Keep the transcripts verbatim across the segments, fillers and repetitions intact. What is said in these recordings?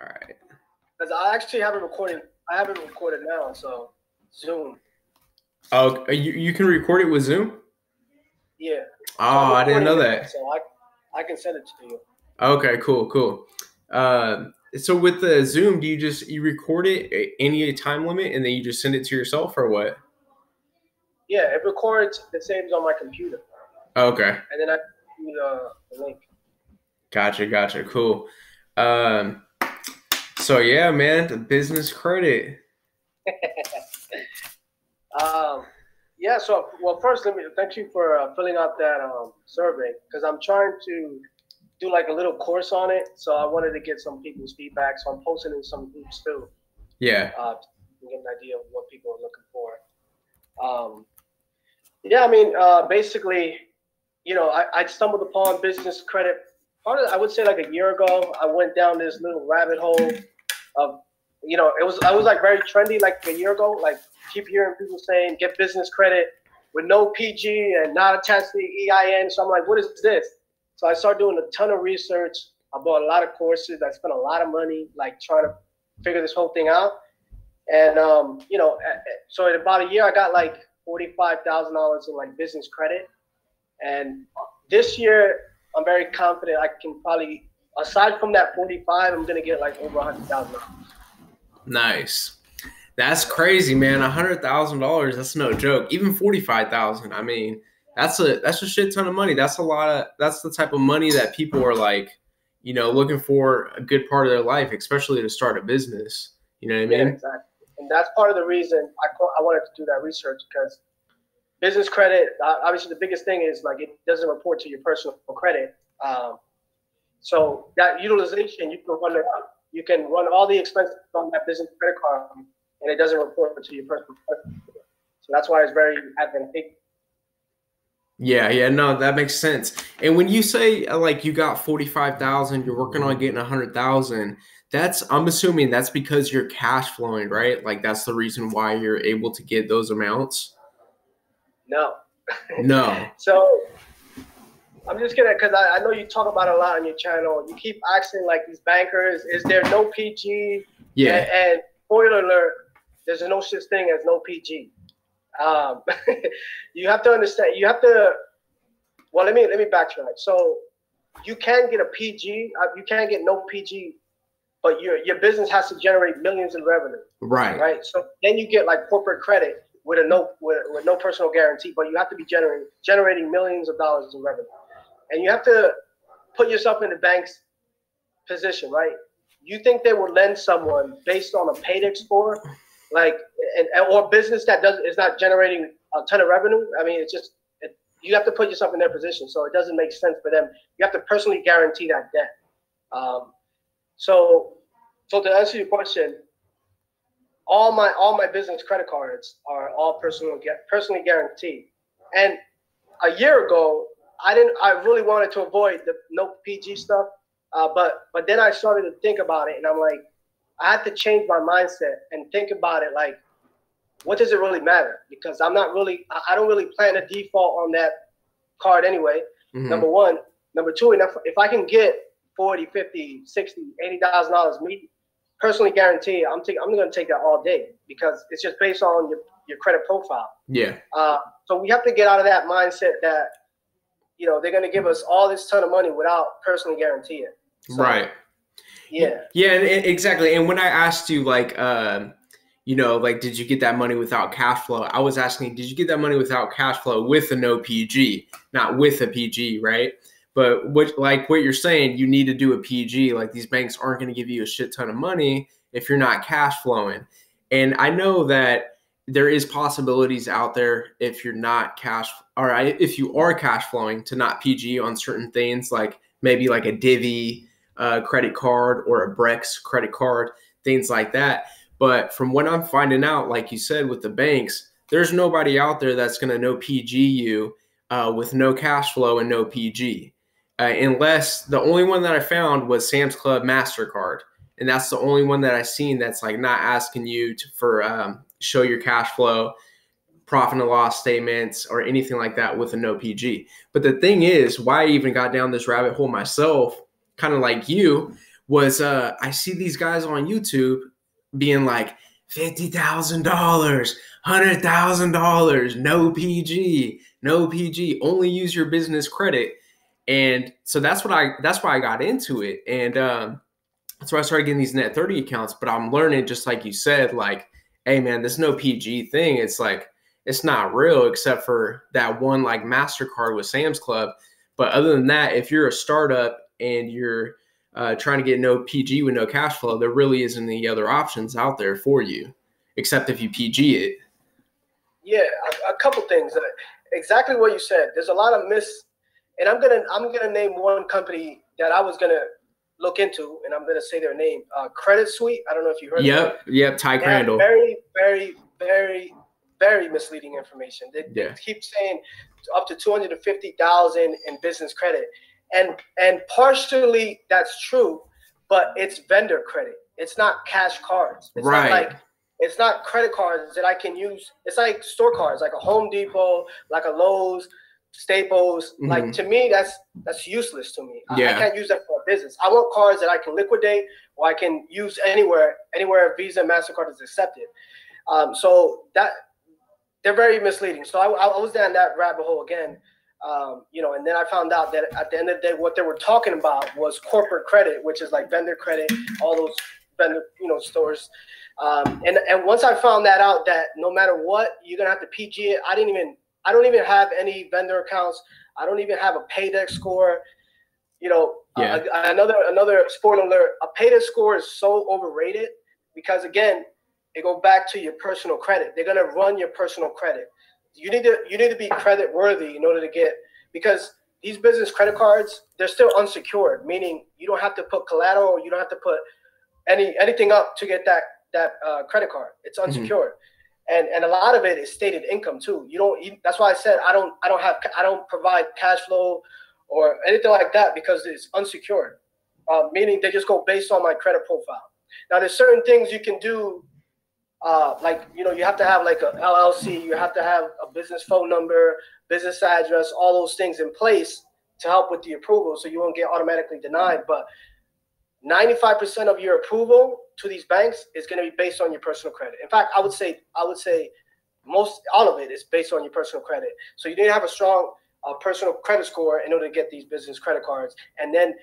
All right. Because I actually have it recorded. I have it recorded now, so Zoom. Oh, you, you can record it with Zoom? Yeah. Oh, so I didn't know that. So I, I can send it to you. Okay, cool, cool. Uh, so with the Zoom, do you just you record it any time limit and then you just send it to yourself or what? Yeah, it records. It saves on my computer. Okay. And then I do the, the link. Gotcha, gotcha. Cool. Um, so yeah, man, the business credit. um, yeah. So well, first, let me thank you for uh, filling out that um, survey because I'm trying to do like a little course on it. So I wanted to get some people's feedback. So I'm posting in some groups too. Yeah. Uh, to get an idea of what people are looking for. Um, yeah, I mean, uh, basically, you know, I, I stumbled upon business credit. Part of, I would say, like a year ago, I went down this little rabbit hole of, you know, it was I was like very trendy like a year ago. Like, keep hearing people saying get business credit with no P G and not attached to the E I N. So I'm like, what is this? So I started doing a ton of research. I bought a lot of courses. I spent a lot of money, like trying to figure this whole thing out. And um, you know, so in about a year, I got like forty-five thousand dollars in like business credit. And this year, I'm very confident I can probably, aside from that forty-five, I'm gonna get like over a hundred thousand dollars. Nice. That's crazy, man. A hundred thousand dollars. That's no joke. Even forty-five thousand. I mean, that's a that's a shit ton of money. That's a lot of. That's the type of money that people are like, you know, looking for a good part of their life, especially to start a business. You know what I mean? Yeah, exactly. And that's part of the reason I I wanted to do that research because business credit, obviously, the biggest thing is like it doesn't report to your personal credit. Um, so that utilization, you can run it, you can run all the expenses on that business credit card, and it doesn't report to your personal credit. So that's why it's very advantageous. Yeah, yeah, no, that makes sense. And when you say like you got forty-five thousand, you're working on getting a hundred thousand. That's I'm assuming that's because you're cash flowing, right? Like that's the reason why you're able to get those amounts. No. No. So I'm just gonna, because I, I know you talk about it a lot on your channel. You keep asking like these bankers, is there no P G? Yeah. And, and spoiler alert, there's no such thing as no P G. Um, you have to understand. You have to. Well, let me let me backtrack. So you can get a P G. Uh, you can get no P G, but your your business has to generate millions in revenue. Right. Right. So then you get like corporate credit with a no with, with no personal guarantee, but you have to be generating generating millions of dollars in revenue, and you have to put yourself in the bank's position, right? You think they will lend someone based on a paydex score, like, and, or business that does is not generating a ton of revenue? I mean, it's just it, you have to put yourself in their position, so it doesn't make sense for them. You have to personally guarantee that debt. Um, so, so to answer your question. All my all my business credit cards are all personal personally guaranteed. And a year ago, I didn't. I really wanted to avoid the no P G stuff, uh, but but then I started to think about it, and I'm like, I had to change my mindset and think about it. Like, what does it really matter? Because I'm not really. I don't really plan to default on that card anyway. Mm-hmm. Number one. Number two. And if, if I can get forty, fifty, sixty, eighty thousand dollars me. Personally guarantee, I'm taking. I'm going to take that all day because it's just based on your, your credit profile. Yeah. Uh, so we have to get out of that mindset that, you know, they're going to give us all this ton of money without personally guaranteeing. So, right. Yeah. Yeah, exactly. And when I asked you, like, uh, you know, like, did you get that money without cash flow? I was asking, did you get that money without cash flow with a no P G, not with a P G, right? But what, like what you're saying, you need to do a P G. Like these banks aren't going to give you a shit ton of money if you're not cash flowing. And I know that there is possibilities out there if you're not cash, or if you are cash flowing to not P G on certain things, like maybe like a Divvy uh, credit card or a Brex credit card, things like that. But from what I'm finding out, like you said, with the banks, there's nobody out there that's going to no P G you uh, with no cash flow and no P G. Uh, unless the only one that I found was Sam's Club MasterCard. And that's the only one that I've seen that's like not asking you to, for um, show your cash flow, profit and loss statements, or anything like that with a no P G. But the thing is, why I even got down this rabbit hole myself, kind of like you, was uh, I see these guys on YouTube being like fifty thousand dollars, one hundred thousand dollars, no P G, no P G, only use your business credit. And so that's what I, that's why I got into it. And um, that's why I started getting these net thirty accounts. But I'm learning, just like you said, like, hey man, this no P G thing, it's like, it's not real except for that one like MasterCard with Sam's Club. But other than that, if you're a startup and you're uh, trying to get no P G with no cash flow, there really isn't any other options out there for you, except if you P G it. Yeah, a, a couple things. Exactly what you said. There's a lot of mis, and I'm gonna I'm gonna name one company that I was gonna look into, and I'm gonna say their name. Uh, Credit Suite. I don't know if you heard. Yep, of yep. Ty Crandall. Very, very, very, very misleading information. They, yeah. they keep saying up to two hundred fifty thousand in business credit, and and partially that's true, but it's vendor credit. It's not cash cards. It's right. not like it's not credit cards that I can use. It's like store cards, like a Home Depot, like a Lowe's, Staples. Mm-hmm. Like to me, that's that's useless to me. Yeah. I, I can't use that for a business. I want cards that I can liquidate or I can use anywhere, anywhere Visa and MasterCard is accepted. Um, so that they're very misleading. So I, I was down that rabbit hole again, um, you know, and then I found out that at the end of the day, what they were talking about was corporate credit, which is like vendor credit, all those vendor, you know, stores. Um, and, and once I found that out, that no matter what, you're going to have to P G it. I didn't even, I don't even have any vendor accounts. I don't even have a Paydex score. You know, yeah. uh, another, another spoiler alert, a Paydex score is so overrated because again, it goes back to your personal credit. They're going to run your personal credit. You need to, you need to be credit worthy in order to get, because these business credit cards, they're still unsecured, meaning you don't have to put collateral. You don't have to put any, anything up to get that, that uh, credit card. It's unsecured. Mm-hmm. And, and a lot of it is stated income too. You don't, you, that's why I said, I don't, I don't have, I don't provide cash flow or anything like that because it's unsecured. Uh, meaning they just go based on my credit profile. Now there's certain things you can do. Uh, like, you know, you have to have like a L L C, you have to have a business phone number, business address, all those things in place to help with the approval so you won't get automatically denied. But ninety-five percent of your approval to these banks is going to be based on your personal credit. In fact, I would say, I would say most, all of it is based on your personal credit. So you need to have a strong uh, personal credit score in order to get these business credit cards. And then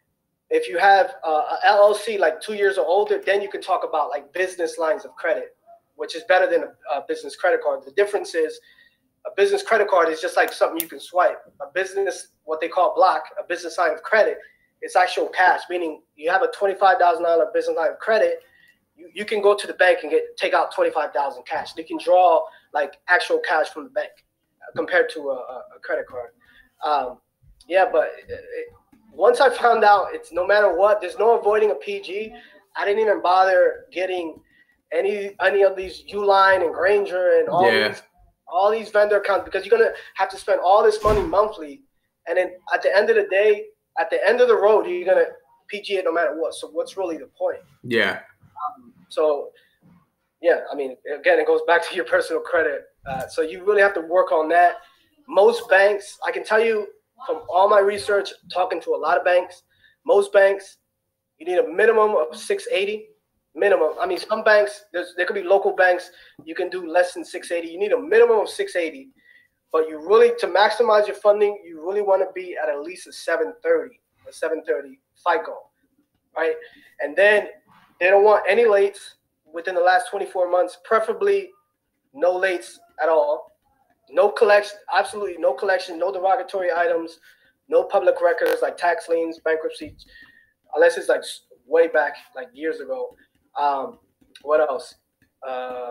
if you have uh, a L L C like two years or older, then you can talk about like business lines of credit, which is better than a, a business credit card. The difference is a business credit card is just like something you can swipe. A business, what they call block, a business line of credit, it's actual cash, meaning you have a twenty-five thousand dollars business line of credit, you, you can go to the bank and get take out twenty-five thousand dollars cash. You can draw like actual cash from the bank compared to a, a credit card. Um, yeah, but it, it, once I found out it's no matter what, there's no avoiding a P G. I didn't even bother getting any any of these Uline and Granger and all yeah. these all these vendor accounts because you're gonna have to spend all this money monthly, and then at the end of the day, at the end of the road, you're gonna P G it no matter what. So what's really the point? Yeah. Um, so yeah, I mean, again, it goes back to your personal credit. Uh, so you really have to work on that. Most banks, I can tell you from all my research, talking to a lot of banks, most banks, you need a minimum of six eighty. Minimum. I mean, some banks, there's, there could be local banks, you can do less than six eighty. You need a minimum of six eighty. But you really, to maximize your funding, you really want to be at at least a seven thirty, a seven thirty FICO, right? And then they don't want any lates within the last twenty-four months, preferably no lates at all. No collection, absolutely no collection, no derogatory items, no public records like tax liens, bankruptcy, unless it's like way back, like years ago. Um, what else? Uh,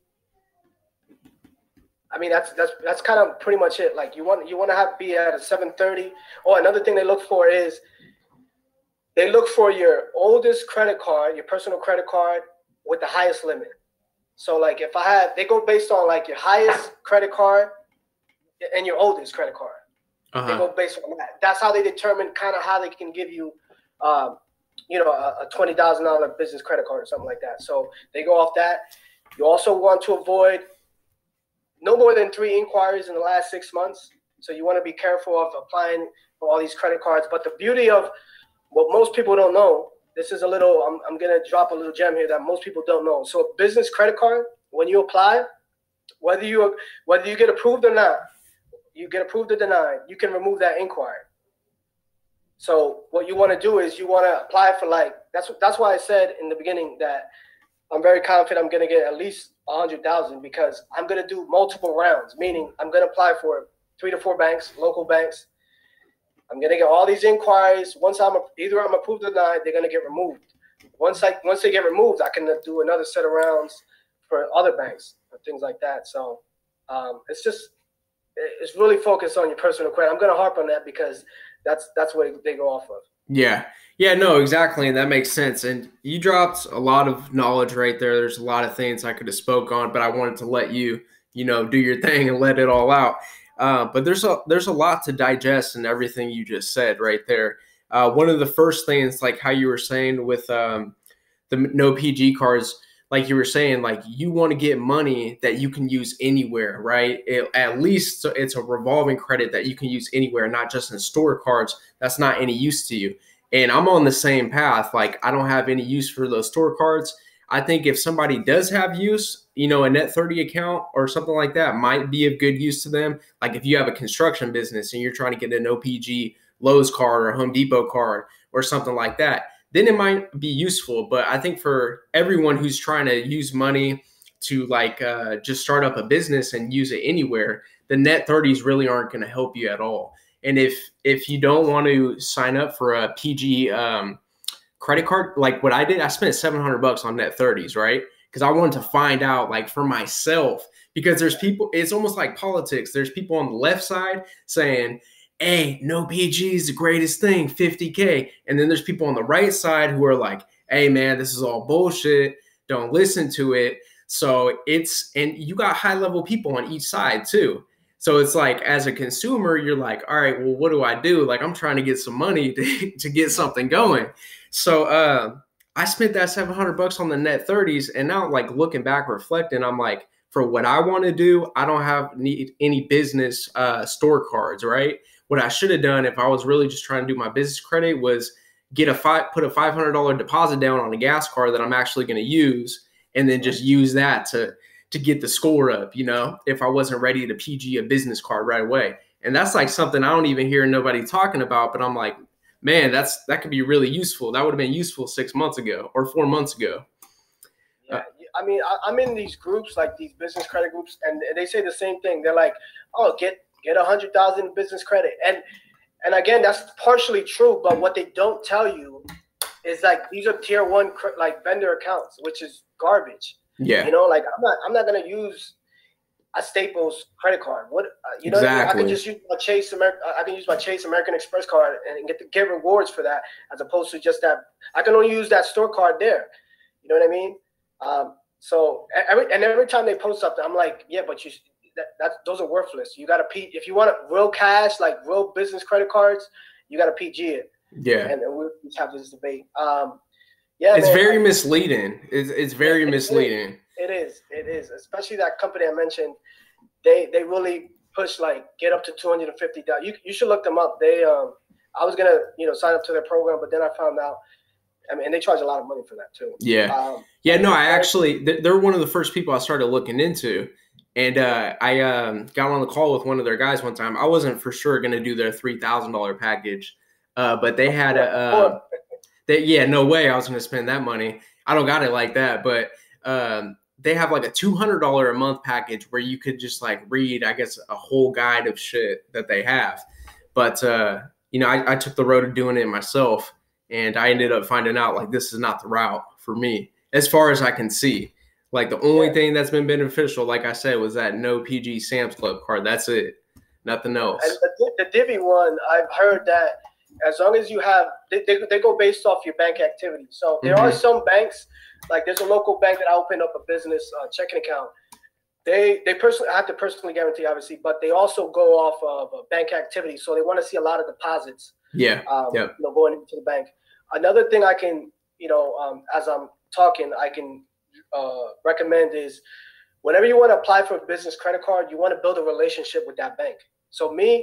I mean, that's that's that's kind of pretty much it. Like you want you want to have be at a seven thirty. Oh, another thing they look for is they look for your oldest credit card, your personal credit card with the highest limit. So like if I had, they go based on like your highest credit card and your oldest credit card. Uh-huh. They go based on that. That's how they determine kind of how they can give you, um, you know, a, a twenty thousand dollars business credit card or something like that. So they go off that. You also want to avoid no more than three inquiries in the last six months. So you want to be careful of applying for all these credit cards. But the beauty of what most people don't know this is a little, I'm, I'm going to drop a little gem here that most people don't know. So a business credit card, when you apply, whether you whether you get approved or not, you get approved or denied, you can remove that inquiry. So what you want to do is you want to apply for like, that's that's why I said in the beginning that I'm very confident I'm going to get at least one hundred thousand because I'm going to do multiple rounds, meaning I'm going to apply for three to four banks, local banks. I'm going to get all these inquiries. Once I'm either I'm approved or denied, they're going to get removed. Once I once they get removed, I can do another set of rounds for other banks or things like that. So um, it's just it's really focused on your personal credit. I'm going to harp on that because that's that's what they go off of. Yeah. Yeah, no, exactly. And that makes sense. And you dropped a lot of knowledge right there. There's a lot of things I could have spoke on, but I wanted to let you, you know, do your thing and let it all out. Uh, but there's a there's a lot to digest in everything you just said right there. Uh, one of the first things, like how you were saying with um, the no P G cards, like you were saying, like you want to get money that you can use anywhere, right? It, at least it's a revolving credit that you can use anywhere, not just in store cards. That's not any use to you. And I'm on the same path. Like I don't have any use for those store cards. I think if somebody does have use, you know, a Net thirty account or something like that might be of good use to them. Like if you have a construction business and you're trying to get an O P G Lowe's card or Home Depot card or something like that, then it might be useful. But I think for everyone who's trying to use money to like uh, just start up a business and use it anywhere, the Net thirties really aren't going to help you at all. And if if you don't want to sign up for a P G um, credit card, like what I did, I spent seven hundred bucks on Net thirties, right? Because I wanted to find out like for myself, because there's people, it's almost like politics. There's people on the left side saying, hey, no P G is the greatest thing, fifty K. And then there's people on the right side who are like, hey, man, this is all bullshit. Don't listen to it. So it's, and you got high level people on each side too. So it's like, as a consumer, you're like, all right, well, what do I do? Like, I'm trying to get some money to, to get something going. So uh, I spent that seven hundred bucks on the Net thirties. And now like looking back, reflecting, I'm like, for what I want to do, I don't have need any business uh, store cards, right? What I should have done if I was really just trying to do my business credit was get a five, put a five hundred dollars deposit down on a gas card that I'm actually going to use, and then just use that to to get the score up, you know, if I wasn't ready to P G a business card right away. And that's like something I don't even hear nobody talking about, but I'm like, man, that's that could be really useful. That would have been useful six months ago or four months ago. Yeah, uh, I mean, I, I'm in these groups, like these business credit groups, and they say the same thing. They're like, oh, get get a hundred thousand in business credit. And and again, that's partially true, but what they don't tell you is like these are tier one like vendor accounts, which is garbage. Yeah. You know, like I'm not I'm not gonna use a Staples credit card. What uh, you know, exactly. what I, mean? I can just use my Chase American. I can use my Chase American Express card and get the get rewards for that, as opposed to just that. I can only use that store card there. You know what I mean? Um, so every and every time they post something, I'm like, yeah, but you that, that those are worthless. You got to P if you want real cash, like real business credit cards, you got to P G it. Yeah. And, and we'll just have this debate. Um, yeah, it's man, very I, misleading. It's it's very it, misleading. It is. It is. Especially that company I mentioned. They they really push like get up to two hundred fifty dollars. You you should look them up. They um I was gonna you know sign up to their program, but then I found out. I mean, and they charge a lot of money for that too. Yeah. Um, yeah. No, I actually they're one of the first people I started looking into, and uh, I um, got on the call with one of their guys one time. I wasn't for sure gonna do their three thousand dollar package, uh, but they had a. Uh, they, yeah, no way I was gonna spend that money. I don't got it like that, but. Um, they have like a two hundred dollars a month package where you could just like read, I guess, a whole guide of shit that they have. But, uh, you know, I, I took the road of doing it myself, and I ended up finding out like this is not the route for me as far as I can see. Like the only yeah. thing that's been beneficial, like I said, was that no P G Sam's Club card. That's it. Nothing else. And the, the Divvy one, I've heard that as long as you have, they, they, they go based off your bank activity. So there mm-hmm. are some banks, like there's a local bank that I opened up a business uh, checking account. They they personally I have to personally guarantee, obviously, but they also go off of uh, bank activity. So they want to see a lot of deposits. Yeah. Um, yep. You know, going into the bank. Another thing I can, you know, um, as I'm talking, I can uh, recommend is whenever you want to apply for a business credit card, you want to build a relationship with that bank. So me,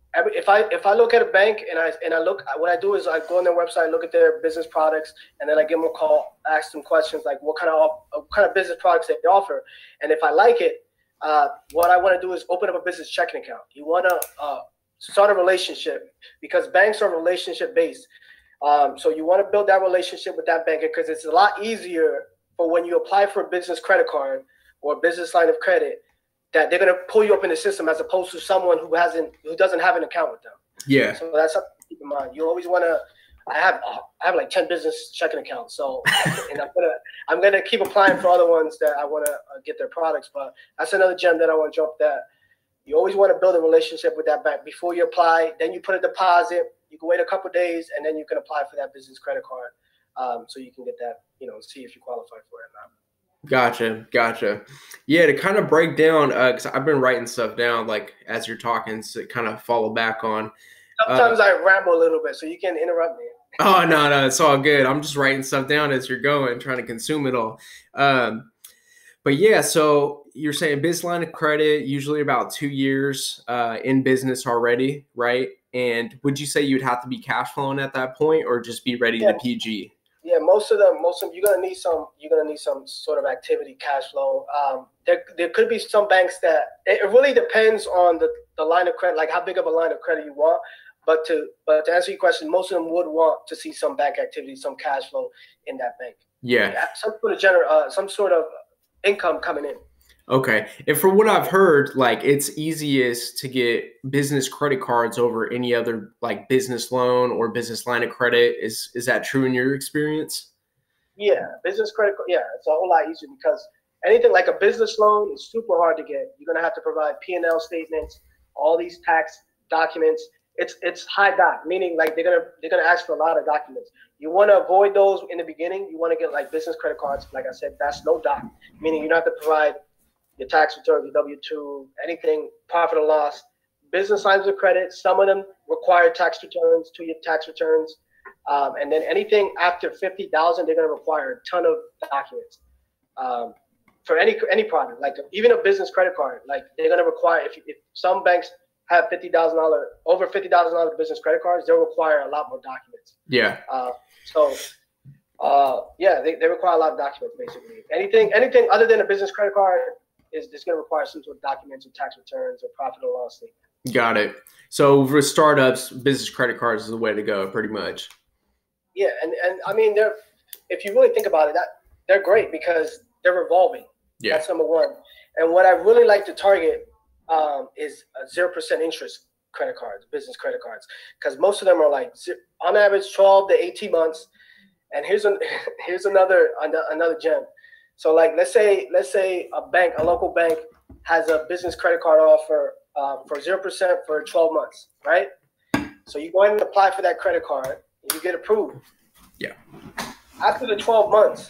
every, if I if I look at a bank and I and I look, what I do is I go on their website, look at their business products, and then I give them a call, ask them questions like what kind of what kind of business products they offer, and if I like it, uh, what I want to do is open up a business checking account. You want to uh, start a relationship because banks are relationship based. Um, so you want to build that relationship with that banker because it's a lot easier for when you apply for a business credit card or a business line of credit that they're going to pull you up in the system as opposed to someone who hasn't, who doesn't have an account with them. Yeah. So that's something to keep in mind. You always want to. I have I have like ten business checking accounts. So and I'm gonna I'm gonna keep applying for other ones that I want to uh, get their products. But that's another gem that I want to jump. That you always want to build a relationship with that bank before you apply. Then you put a deposit. You can wait a couple of days, and then you can apply for that business credit card, um, so you can get that, you know, see if you qualify for it or not. Gotcha, gotcha. Yeah, to kind of break down, because uh, I've been writing stuff down, like as you're talking, to kind of follow back on. Sometimes uh, I ramble a little bit, so you can interrupt me. Oh no, no, it's all good. I'm just writing stuff down as you're going, trying to consume it all. Um, but yeah, so you're saying business line of credit, usually about two years uh, in business already, right? And would you say you'd have to be cash flowing at that point, or just be ready Yeah. to P G? Yeah, most of them, most of them, you're gonna need some. You're gonna need some sort of activity, cash flow. Um, there, there could be some banks that it really depends on the, the line of credit, like how big of a line of credit you want. But to but to answer your question, most of them would want to see some bank activity, some cash flow in that bank. Yeah, Yeah, some sort of gener, uh, some sort of income coming in. Okay. And from what I've heard, like it's easiest to get business credit cards over any other like business loan or business line of credit. Is is that true in your experience? Yeah, business credit. Yeah, it's a whole lot easier because anything like a business loan is super hard to get. You're gonna have to provide P and L statements, all these tax documents. It's it's high doc, meaning like they're gonna they're gonna ask for a lot of documents. You want to avoid those in the beginning. You want to get like business credit cards. Like I said, that's no doc, meaning you don't have to provide your tax returns, your W two, anything, profit or loss. Business lines of credit, some of them require tax returns, two-year tax returns. Um, and then anything after fifty thousand, they're going to require a ton of documents um, for any any product, like even a business credit card. Like they're going to require, if, if some banks have fifty thousand dollars, over fifty thousand dollars business credit cards, they'll require a lot more documents. Yeah. Uh, so, uh, yeah, they, they require a lot of documents, basically. Anything anything other than a business credit card is just going to require some sort of documents or tax returns or profit or loss statement. Got it. So for startups, business credit cards is the way to go, pretty much. Yeah, and, and I mean, they're if you really think about it, that they're great because they're revolving. Yeah. That's number one. And what I really like to target um, is zero percent interest credit cards, business credit cards, because most of them are like on average twelve to eighteen months. And here's an here's another another gem. So like let's say let's say a bank, a local bank, has a business credit card offer uh, for zero percent for twelve months, right? So you go ahead and apply for that credit card, and you get approved. Yeah. After the twelve months,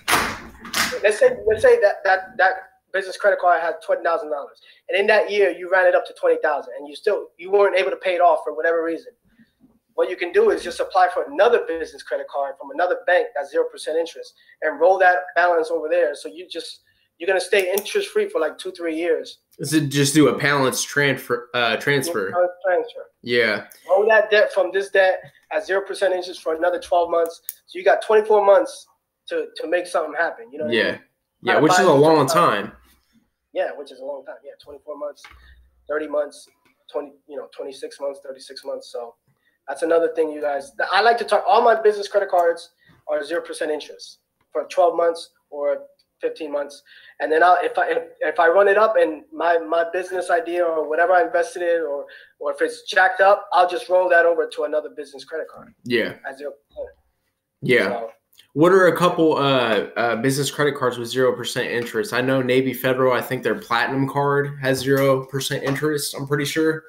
let's say let's say that that that business credit card had twenty thousand dollars, and in that year you ran it up to twenty thousand, and you still you weren't able to pay it off for whatever reason. What you can do is just apply for another business credit card from another bank that's zero percent interest and roll that balance over there. So you just, you're going to stay interest free for like two, three years. Is it just do a balance transfer, uh, transfer? Transfer. Yeah. Roll that debt from this debt at zero percent interest for another twelve months. So you got twenty-four months to, to make something happen. You know what Yeah. I mean? Yeah. Which is a long time. Yeah. Which is a long time. Yeah. twenty-four months, thirty months, twenty, you know, twenty-six months, thirty-six months. So that's another thing, you guys. I like to talk. All my business credit cards are zero percent interest for twelve months or fifteen months, and then I'll, if I if, if I run it up and my my business idea or whatever I invested in, or or if it's jacked up, I'll just roll that over to another business credit card. Yeah. At zero percent. Yeah. So, what are a couple uh, uh, business credit cards with zero percent interest? I know Navy Federal. I think their Platinum card has zero percent interest. I'm pretty sure.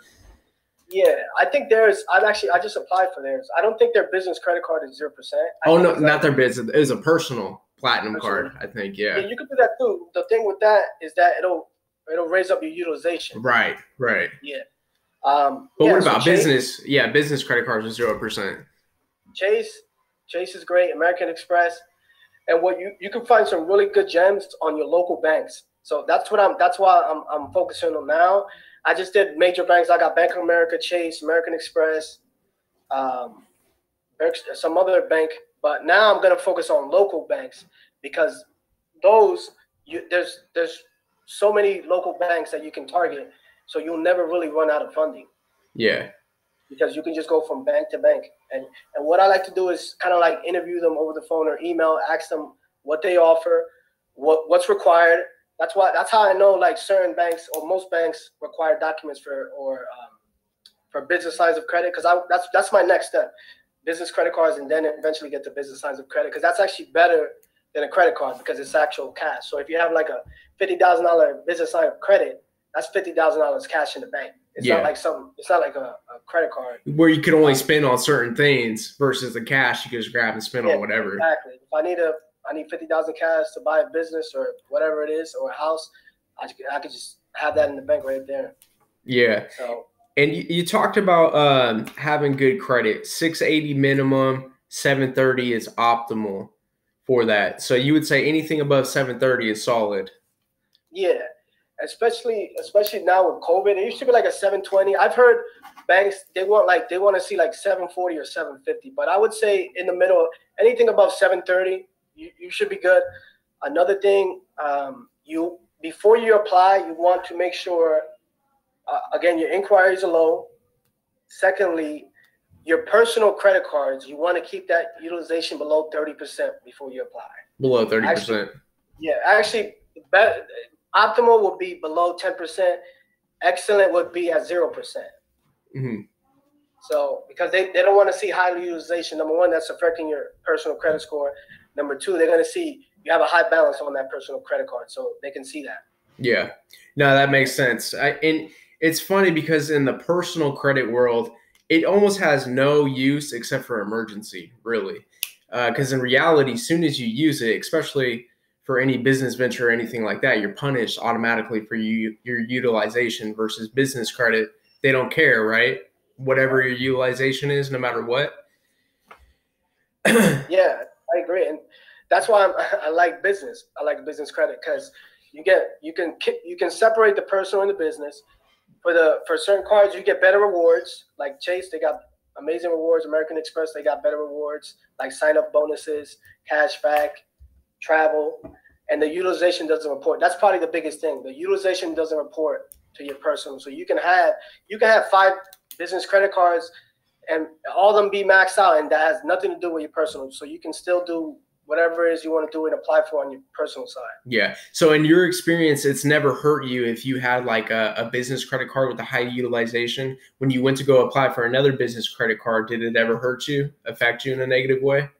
Yeah, I think there's. I've actually I just applied for theirs. I don't think their business credit card is zero percent. Oh no, not their business. It was a personal platinum personal. card. I think. Yeah. Yeah, you can do that too. The thing with that is that it'll it'll raise up your utilization. Right. Right. Yeah. Um, but yeah, what about so Chase, business? Yeah, business credit cards with zero percent. Chase, Chase is great. American Express, and what you you can find some really good gems on your local banks. So that's what I'm. That's why I'm I'm focusing on now. I just did major banks. I got Bank of America, Chase, American Express, um, some other bank. But now I'm gonna focus on local banks because those you there's there's so many local banks that you can target, so you'll never really run out of funding. Yeah. Because you can just go from bank to bank. And and what I like to do is kind of like interview them over the phone or email, ask them what they offer, what what's required. That's why that's how I know like certain banks or most banks require documents for or um, for business lines of credit, because I that's that's my next step. Business credit cards, and then eventually get to business lines of credit, because that's actually better than a credit card because it's actual cash. So if you have like a fifty thousand dollar business line of credit, that's fifty thousand dollars cash in the bank. It's yeah. not like some. It's not like a, a credit card where you can only spend on certain things versus the cash you can just grab and spend yeah, on whatever. Exactly. If I need a, I need fifty thousand cash to buy a business or whatever it is or a house, I I could just have that in the bank right there. Yeah. So. And you, you talked about um, having good credit. six eighty minimum, seven thirty is optimal for that. So you would say anything above seven thirty is solid. Yeah. Especially, especially now with COVID, it used to be like a seven twenty. I've heard banks they want like they want to see like seven forty or seven fifty, but I would say in the middle, anything above seven thirty, you, you should be good. Another thing, um, you before you apply, you want to make sure uh, again your inquiries are low. Secondly, your personal credit cards, you want to keep that utilization below thirty percent before you apply. Below thirty percent. Yeah, actually, better. Optimal would be below ten percent. Excellent would be at zero percent. Mm-hmm. So because they, they don't want to see high utilization. Number one, that's affecting your personal credit score. Number two, they're going to see you have a high balance on that personal credit card. So they can see that. Yeah. No, that makes sense. I, and it's funny because in the personal credit world, it almost has no use except for emergency, really. Because uh, in reality, as soon as you use it, especially – for any business venture or anything like that, you're punished automatically for you, your utilization versus business credit. They don't care, right? Whatever your utilization is, no matter what. Yeah, I agree. And that's why I'm, I like business. I like business credit because you get, you can, you can separate the personal and the business. For the, for certain cards, you get better rewards. Like Chase, they got amazing rewards. American Express, they got better rewards, like sign up bonuses, cash back, travel, and the utilization doesn't report. That's probably the biggest thing. The utilization doesn't report to your personal. So you can have you can have five business credit cards and all of them be maxed out, and that has nothing to do with your personal. So you can still do whatever it is you want to do and apply for on your personal side. Yeah. So in your experience, it's never hurt you if you had like a, a business credit card with a high utilization. When you went to go apply for another business credit card, did it ever hurt you, affect you in a negative way?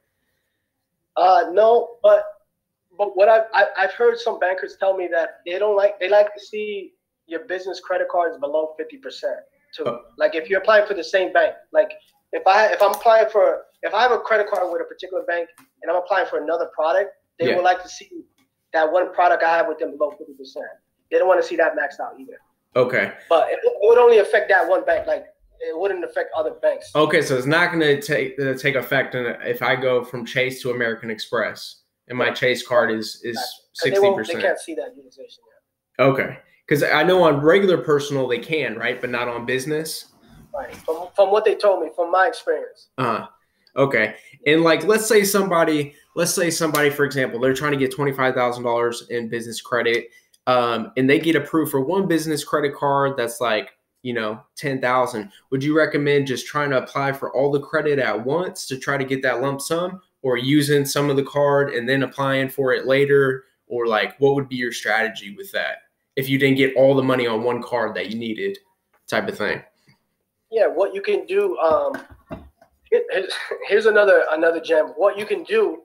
Uh, no, but But what I've, I've heard some bankers tell me that they don't like, they like to see your business credit cards below fifty percent too. Oh. Like if you're applying for the same bank, like if I, if I'm applying for, if I have a credit card with a particular bank and I'm applying for another product, they yeah. would like to see that one product I have with them below fifty percent. They don't want to see that maxed out either. Okay. But it, it would only affect that one bank. Like it wouldn't affect other banks. Okay. So it's not going to take, uh, take effect in, if I go from Chase to American Express. And my Chase card is is sixty percent. They can't see that utilization yet. Okay, because I know on regular personal they can, right, but not on business. Right. From from what they told me, from my experience. Uh okay. And like, let's say somebody, let's say somebody, for example, they're trying to get twenty five thousand dollars in business credit, um, and they get approved for one business credit card that's like, you know, ten thousand. Would you recommend just trying to apply for all the credit at once to try to get that lump sum? Or using some of the card and then applying for it later? Or like, what would be your strategy with that if you didn't get all the money on one card that you needed, type of thing? Yeah, what you can do, um, here's, here's another another gem. What you can do,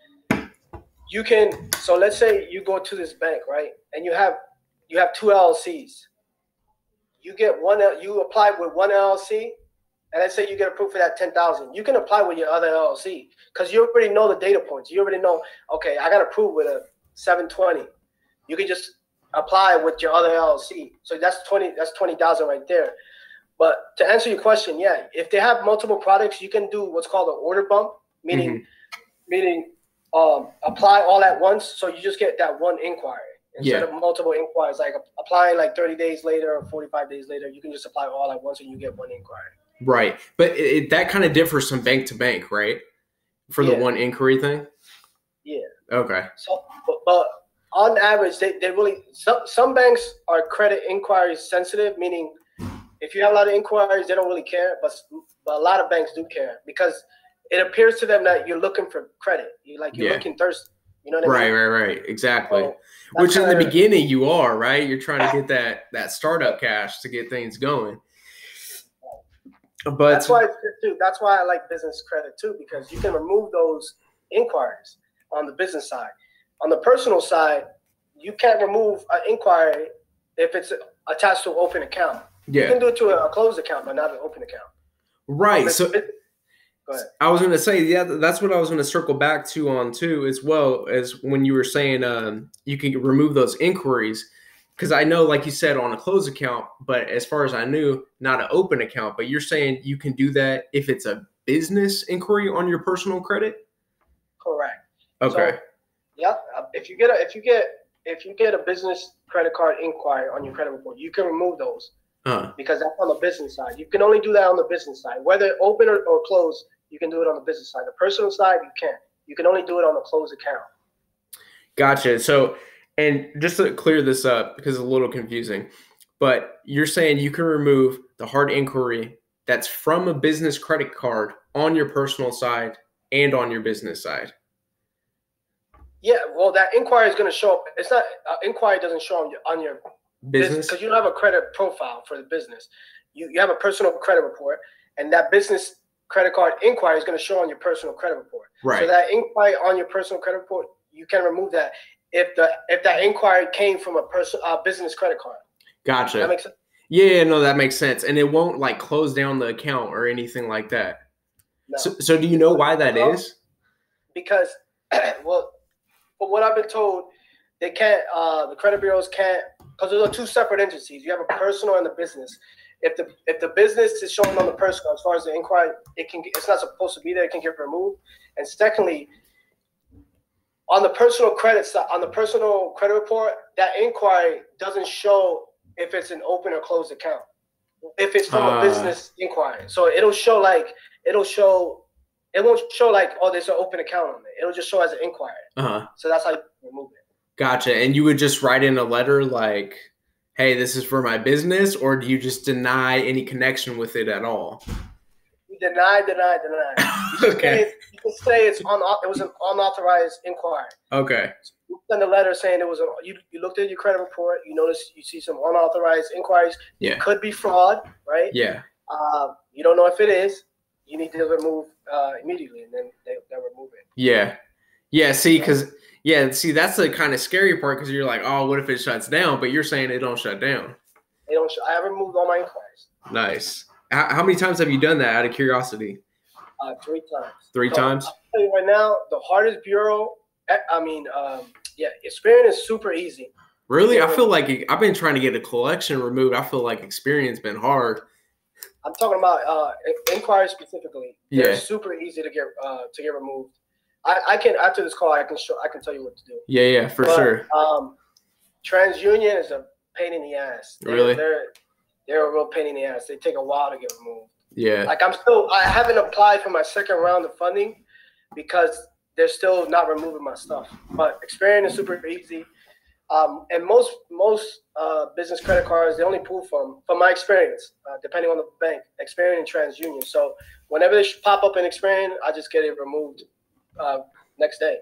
you can, so let's say you go to this bank, right? And you have you have two L L Cs. You get one, you apply with one L L C, and let's say you get approved for that ten thousand, you can apply with your other L L C because you already know the data points. You already know, okay, I got approved with a seven twenty. You can just apply with your other L L C. So that's twenty. That's twenty thousand right there. But to answer your question, yeah, if they have multiple products, you can do what's called an order bump, meaning, mm-hmm. meaning um, apply all at once. So you just get that one inquiry. instead Yeah. of multiple inquiries. Like applying like thirty days later or forty-five days later, you can just apply all at once and you get one inquiry. Right. But it, it, that kind of differs from bank to bank, right? For the Yeah. one inquiry thing? Yeah. Okay. So, but, but on average, they, they really, some, some banks are credit inquiries sensitive, meaning if you have a lot of inquiries, they don't really care, but, but a lot of banks do care because it appears to them that you're looking for credit. You like you're Yeah. looking thirsty. You know what I Right, mean? right, right. Exactly. So Which in the kinda, beginning you are, right? You're trying to get that that startup cash to get things going. But that's why it's good too. That's why I like business credit too, because you can remove those inquiries on the business side. On the personal side, you can't remove an inquiry if it's attached to an open account. yeah. You can do it to a closed account, but not an open account. Right. So Go ahead. I was going to say, yeah, that's what I was going to circle back to on too, as well as when you were saying um, you can remove those inquiries. Because I know, like you said, on a closed account, but as far as I knew, not an open account. But you're saying you can do that if it's a business inquiry on your personal credit? Correct. Okay. So, yeah. If you get a if you get if you get a business credit card inquiry on your credit report, you can remove those uh, because that's on the business side. You can only do that on the business side, whether open or, or closed. You can do it on the business side. The personal side, you can't. You can only do it on the closed account. Gotcha. So, and just to clear this up because it's a little confusing, but you're saying you can remove the hard inquiry that's from a business credit card on your personal side and on your business side. Yeah, well, that inquiry is going to show up. It's not uh, inquiry doesn't show on your on your business because you don't have a credit profile for the business. You you have a personal credit report, and that business credit card inquiry is going to show on your personal credit report. Right. So that inquiry on your personal credit report, you can remove that if the if that inquiry came from a person uh, business credit card. Gotcha. That makes sense. Yeah, no, that makes sense, and it won't like close down the account or anything like that. No. So, so do you know why that well, is? Because, well, from what I've been told, they can't. Uh, the credit bureaus can't because those are two separate entities. You have a personal and a business. If the if the business is shown on the personal, as far as the inquiry, it can it's not supposed to be there. It can get removed. And secondly, on the personal credit side, on the personal credit report, that inquiry doesn't show if it's an open or closed account. If it's from uh, a business inquiry, so it'll show like it'll show it won't show like oh there's an open account on it. It'll just show as an inquiry. Uh-huh. So that's how you remove it. Gotcha. And you would just write in a letter like, hey, this is for my business, or do you just deny any connection with it at all? You deny, deny, deny. You okay. Say, you can say it's un, it was an unauthorized inquiry. Okay. So you send a letter saying it was a, you, you looked at your credit report, you notice you see some unauthorized inquiries. Yeah. It could be fraud, right? Yeah. Uh, you don't know if it is. You need to remove uh, immediately, and then they, they'll remove it. Yeah. Yeah, see, because – yeah, see, that's the kind of scary part because you're like, oh, what if it shuts down? But you're saying it don't shut down. They don't. Sh- I have removed all my inquiries. Nice. How, how many times have you done that out of curiosity? Uh, three times. Three so, times? I'll tell you right now, the hardest bureau, I mean, um, yeah, Experian is super easy. Really? I feel like I've been trying to get a collection removed. I feel like Experian's been hard. I'm talking about uh, inquiries specifically. Yeah. They're super easy to get uh, to get removed. I, I can after this call I can show I can tell you what to do. Yeah, yeah, for but, sure. Um, TransUnion is a pain in the ass. They're, really? They're they're a real pain in the ass. They take a while to get removed. Yeah. Like I'm still I haven't applied for my second round of funding because they're still not removing my stuff. But Experian is super easy. Um, and most most uh, business credit cards they only pull from from my experience, uh, depending on the bank, Experian and TransUnion. So whenever they pop up in Experian, I just get it removed. Uh, next day.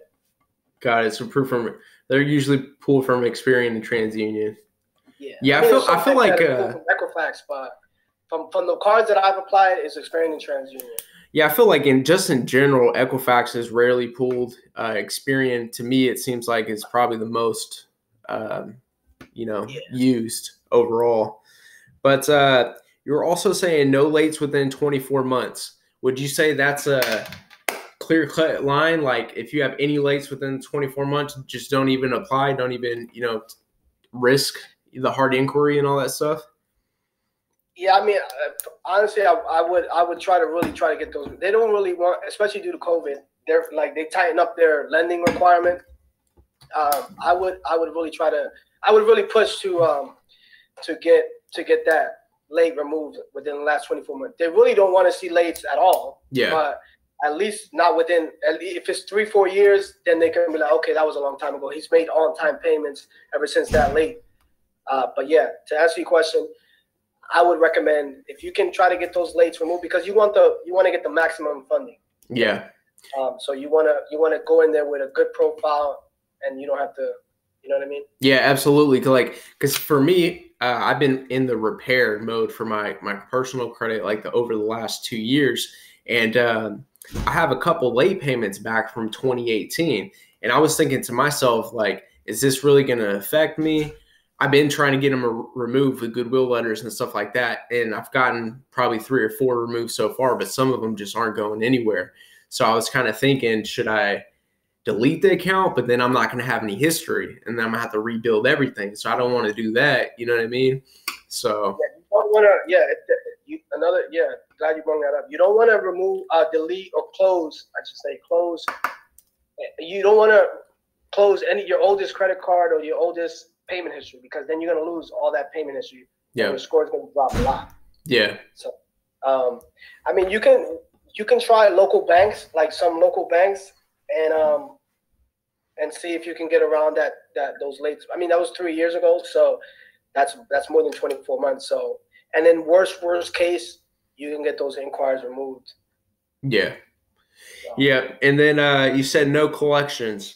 Got it. So proof from they're usually pulled from Experian and TransUnion. Yeah. Yeah, I, mean, I feel I feel like uh, from Equifax, but from from the cards that I've applied is Experian and TransUnion. Yeah, I feel like in just in general, Equifax is rarely pulled. Uh, Experian to me, it seems like is probably the most, um, you know, yeah. used overall. But uh, you're also saying no lates within twenty-four months. Would you say that's a clear-cut line? Like if you have any lates within twenty-four months, just don't even apply, don't even, you know, risk the hard inquiry and all that stuff? Yeah, I mean, honestly, I, I would I would try to really try to get those. They don't really want, especially due to COVID, they're like they tighten up their lending requirement. um, I would I would really try to I would really push to um, to get to get that late removed within the last twenty-four months. They really don't want to see lates at all. Yeah. But at least not within, at least if it's three, four years, then they can be like, okay, that was a long time ago. He's made on-time payments ever since that late. Uh, but yeah, to answer your question, I would recommend if you can try to get those lates removed, because you want the you want to get the maximum funding. Yeah. Um, so you wanna you wanna go in there with a good profile, and you don't have to, you know what I mean? Yeah, absolutely. 'Cause like, because for me, uh, I've been in the repair mode for my my personal credit like the over the last two years, and um, I have a couple late payments back from twenty eighteen, and I was thinking to myself, like, is this really going to affect me? I've been trying to get them re- removed with goodwill letters and stuff like that, and I've gotten probably three or four removed so far, but some of them just aren't going anywhere. So I was kind of thinking, should I delete the account, but then I'm not going to have any history, and then I'm going to have to rebuild everything. So I don't want to do that. You know what I mean? So yeah, you don't want to. Yeah, you, another. Yeah, glad you brought that up. You don't want to remove, uh, delete, or close. I should say close. You don't want to close any your oldest credit card or your oldest payment history, because then you're going to lose all that payment history. Yeah, your score is going to drop a lot. Yeah. So, um, I mean, you can you can try local banks, like some local banks, and um, and see if you can get around that that those late. I mean, that was three years ago, so that's that's more than twenty-four months. So, and then worst worst case, you can get those inquiries removed. Yeah. So. Yeah, and then uh, you said no collections.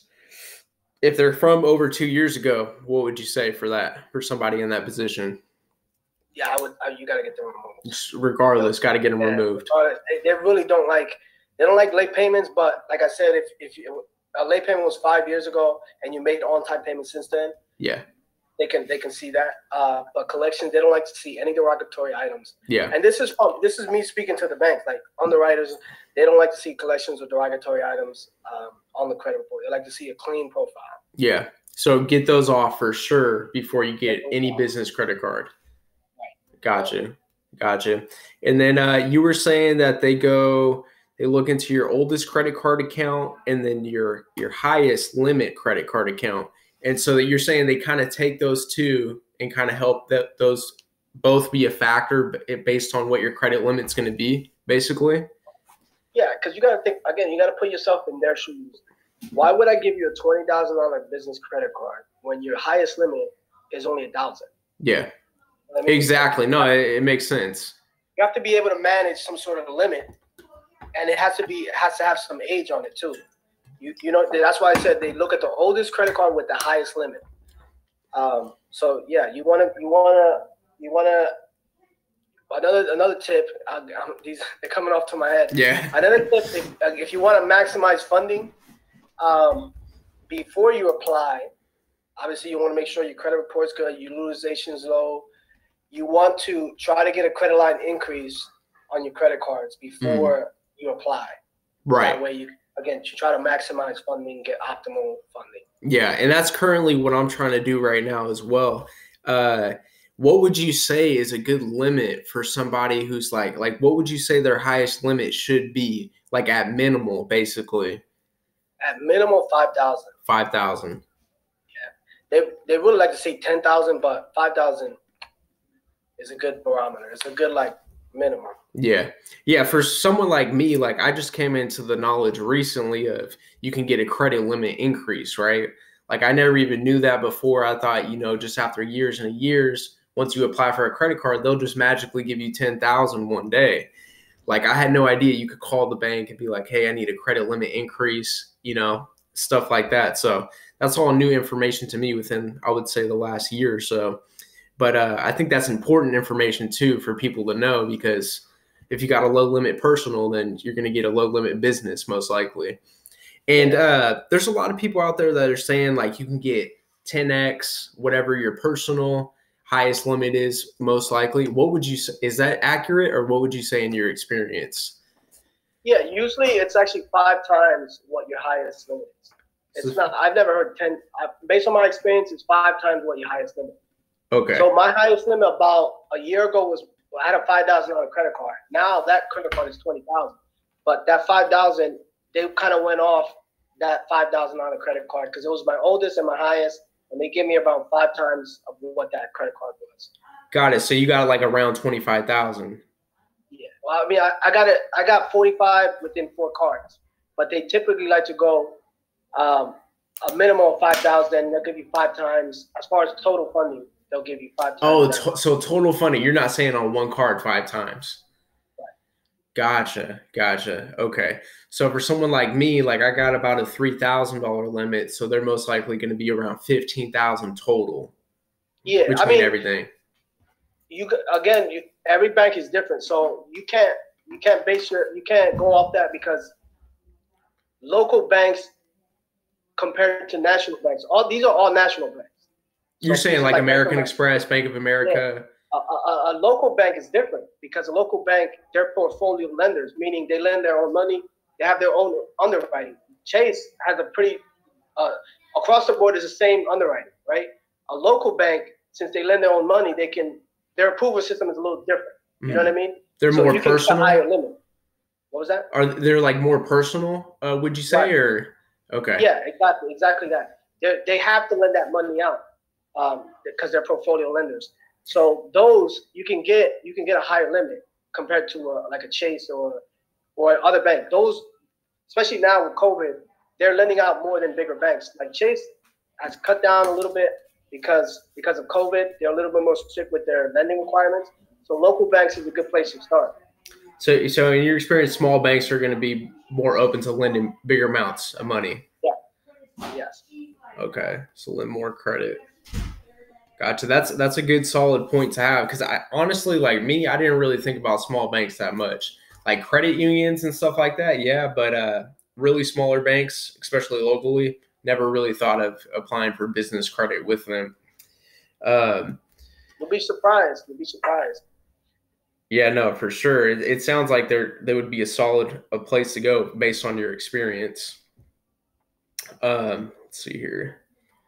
If they're from over two years ago, what would you say for that, for somebody in that position? Yeah, I would. I, you got to get them removed. Just regardless, got to get them yeah, removed. They, they really don't like. They don't like late payments, but like I said, if if you, a late payment was five years ago and you made on-time payments since then, yeah, they can they can see that. Uh, but collections, they don't like to see any derogatory items. Yeah, and this is from this is me speaking to the banks, like underwriters. They don't like to see collections or derogatory items um, on the credit report. They like to see a clean profile. Yeah, so get those off for sure before you get any business credit card. Right. Gotcha, gotcha. And then uh, you were saying that they go. They look into your oldest credit card account and then your your highest limit credit card account. And so that you're saying they kind of take those two and kind of help that those both be a factor based on what your credit limit's going to be, basically? Yeah, because you got to think, again, you got to put yourself in their shoes. Why would I give you a twenty thousand dollars business credit card when your highest limit is only one thousand dollars? Yeah, I mean, exactly. No, it, it makes sense. You have to be able to manage some sort of limit. And it has to be it has to have some age on it too. You you know that's why I said they look at the oldest credit card with the highest limit. Um, so yeah, you wanna you wanna you wanna another another tip. I, I'm, these they're coming off to my head. Yeah. Another tip: if, if you want to maximize funding, um, before you apply, obviously you want to make sure your credit report's good, your utilization's low. You want to try to get a credit line increase on your credit cards before. Mm. You apply. Right. That way you again you try to maximize funding, get optimal funding. Yeah, and that's currently what I'm trying to do right now as well. Uh, what would you say is a good limit for somebody who's like like what would you say their highest limit should be, like at minimal, basically? At minimal five thousand. Five thousand. Yeah. They they would like to say ten thousand, but five thousand is a good barometer. It's a good like minimum. Yeah. Yeah. For someone like me, like I just came into the knowledge recently of you can get a credit limit increase, right? Like I never even knew that before. I thought, you know, just after years and years, once you apply for a credit card, they'll just magically give you ten thousand one day. Like I had no idea you could call the bank and be like, hey, I need a credit limit increase, you know, stuff like that. So that's all new information to me within, I would say, the last year or so. But uh, I think that's important information too for people to know, because if you got a low limit personal, then you're going to get a low limit business most likely. And uh, there's a lot of people out there that are saying like you can get ten X, whatever your personal highest limit is most likely. What would you say? Is that accurate, or what would you say in your experience? Yeah, usually it's actually five times what your highest limit is. It's not, I've never heard ten. Based on my experience, it's five times what your highest limit is. Okay. So my highest limit about a year ago was I had a five thousand dollar credit card. Now that credit card is twenty thousand, but that five thousand they kind of went off that five thousand dollar credit card because it was my oldest and my highest, and they gave me about five times of what that credit card was. Got it. So you got like around twenty-five thousand. Yeah. Well, I mean, I, I got it. I got forty-five within four cards, but they typically like to go um, a minimum of five thousand. They'll give you five times. As far as total funding, they'll give you five times. Oh, to- so total funding. You're not saying on one card five times. Right. Gotcha. Gotcha. Okay. So for someone like me, like I got about a three thousand dollars limit, so they're most likely going to be around fifteen thousand total. Yeah, between I mean, everything. You again, you, every bank is different, so you can't you can't base your you can't go off that because local banks compared to national banks, all these are all national banks. You're so saying like, like American Bank Express, Bank of America. Yeah. A, a, a local bank is different because a local bank, they're portfolio lenders, meaning they lend their own money, they have their own underwriting. Chase has a pretty uh, across the board is the same underwriting, right? A local bank, since they lend their own money, they can their approval system is a little different. You mm. know what I mean? They're so more you personal. Can higher limit. What was that? Are they like more personal? Uh, would you say, right. or okay? Yeah, exactly, exactly that. They they have to lend that money out um, because they're portfolio lenders. So those you can get you can get a higher limit compared to a, like a Chase or or other bank. Those, especially now with COVID, they're lending out more than bigger banks. Like Chase has cut down a little bit. Because because of COVID, they're a little bit more strict with their lending requirements. So local banks is a good place to start. So so in your experience, small banks are going to be more open to lending bigger amounts of money. Yeah. Yes. Okay. So lend more credit. Gotcha. That's that's a good solid point to have because I honestly, like me, I didn't really think about small banks that much. Like credit unions and stuff like that, yeah, but uh, really smaller banks, especially locally. Never really thought of applying for business credit with them. Um, You'll be surprised. You'll be surprised. Yeah, no, for sure. It, it sounds like there they would be a solid a place to go based on your experience. Um, let's see here.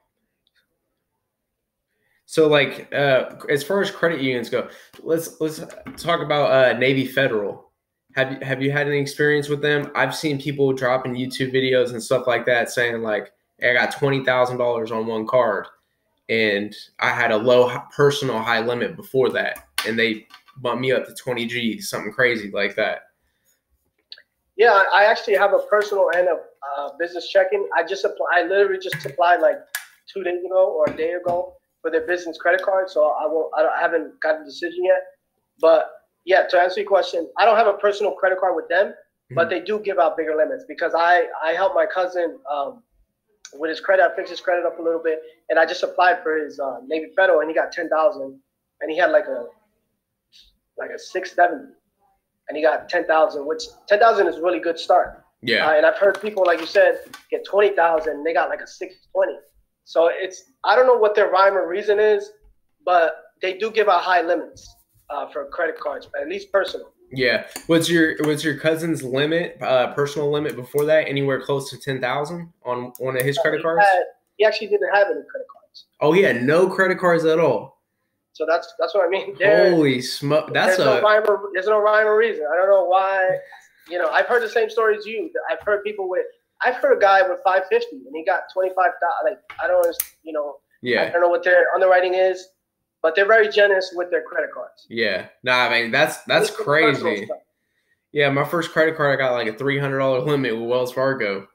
So, like, uh, as far as credit unions go, let's let's talk about uh, Navy Federal. Have you have you had any experience with them? I've seen people dropping YouTube videos and stuff like that saying like, I got twenty thousand dollars on one card, and I had a low personal high limit before that, and they bumped me up to twenty G, something crazy like that. Yeah, I actually have a personal and a uh, business checking. I just applied. I literally just applied like two days ago or a day ago for their business credit card. So I won't. I, don't, I haven't got a decision yet. But yeah, to answer your question, I don't have a personal credit card with them, mm-hmm. but they do give out bigger limits because I I help my cousin. Um, With his credit, I fixed his credit up a little bit, and I just applied for his uh, Navy Federal, and he got ten thousand, and he had like a like a six seventy, and he got ten thousand, which ten thousand is a really good start. Yeah. Uh, and I've heard people, like you said, get twenty thousand, and they got like a six twenty. So it's I don't know what their rhyme or reason is, but they do give out high limits uh, for credit cards, but at least personal. Yeah. Was your was your cousin's limit, uh, personal limit before that, anywhere close to ten thousand on one of his credit cards? He, had, he actually didn't have any credit cards. Oh, he had no credit cards at all. So that's that's what I mean. There, Holy smoke! That's there's a no rhyme or, there's no rhyme or reason. I don't know why. You know, I've heard the same story as you. I've heard people with. I've heard a guy with five fifty and he got twenty five thousand. Like I don't, you know. Yeah. I don't know what their underwriting is, but they're very generous with their credit cards. Yeah. Nah, I mean that's that's crazy. Yeah, my first credit card, I got like a three hundred dollars limit with Wells Fargo.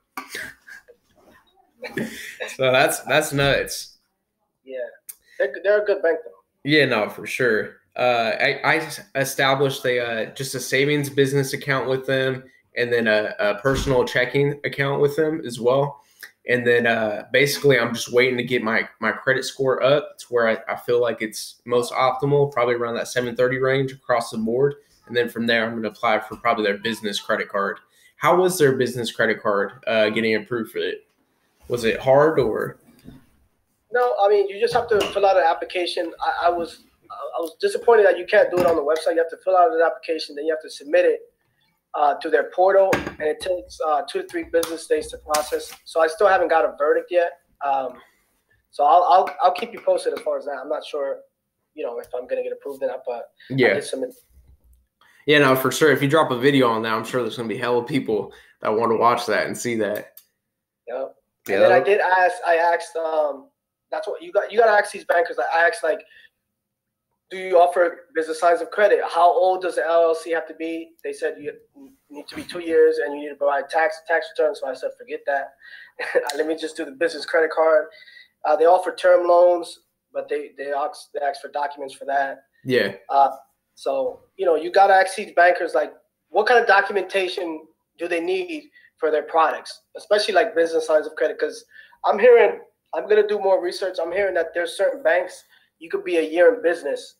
So that's that's nuts. Yeah, they're, they're a good bank, though. Yeah, no, for sure. Uh, I, I established a uh, just a savings business account with them, and then a, a personal checking account with them as well. And then uh, basically, I'm just waiting to get my, my credit score up to where I, I feel like it's most optimal, probably around that seven thirty range across the board. And then from there, I'm going to apply for probably their business credit card. How was their business credit card uh, getting approved for it? Was it hard or? No, I mean, you just have to fill out an application. I, I was I was disappointed that you can't do it on the website. You have to fill out an application, then you have to submit it uh, to their portal, and it takes uh, two to three business days to process. So I still haven't got a verdict yet. Um, so I'll, I'll I'll keep you posted as far as that. I'm not sure, you know, if I'm going to get approved or not, but yeah. I did submit. Yeah, no, for sure. If you drop a video on that, I'm sure there's going to be hella people that want to watch that and see that. Yeah. Yeah. And then I did ask. I asked. Um, that's what you got. You got to ask these bankers. I asked like, do you offer business lines of credit? How old does the L L C have to be? They said you need to be two years and you need to provide tax tax returns. So I said, forget that. Let me just do the business credit card. Uh, they offer term loans, but they they ask they ask for documents for that. Yeah. Uh, so you know you got to ask these bankers like, what kind of documentation do they need for their products, especially like business lines of credit? Because I'm hearing, I'm gonna do more research. I'm hearing that there's certain banks you could be a year in business.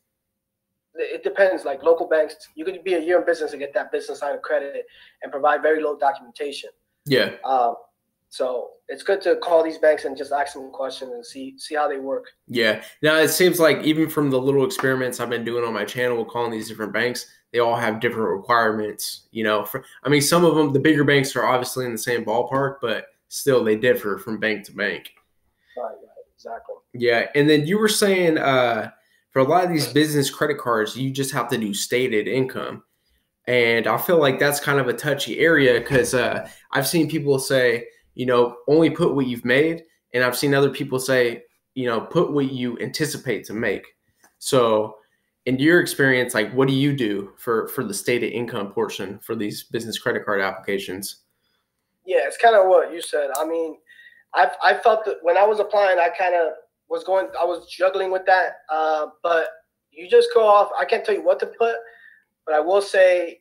It depends, like local banks, you could be a year in business and get that business line of credit and provide very low documentation. Yeah. Um, so it's good to call these banks and just ask them questions and see see how they work. Yeah. Now it seems like even from the little experiments I've been doing on my channel calling these different banks, they all have different requirements. You know, for, I mean, some of them, the bigger banks are obviously in the same ballpark, but still they differ from bank to bank. Right, right, exactly. Yeah. And then you were saying, uh, for a lot of these business credit cards, you just have to do stated income. And I feel like that's kind of a touchy area because uh, I've seen people say, you know, only put what you've made. And I've seen other people say, you know, put what you anticipate to make. So in your experience, like what do you do for, for the stated income portion for these business credit card applications? Yeah, it's kind of what you said. I mean, I I felt that when I was applying, I kind of was going, I was juggling with that. Uh, but you just go off. I can't tell you what to put, but I will say,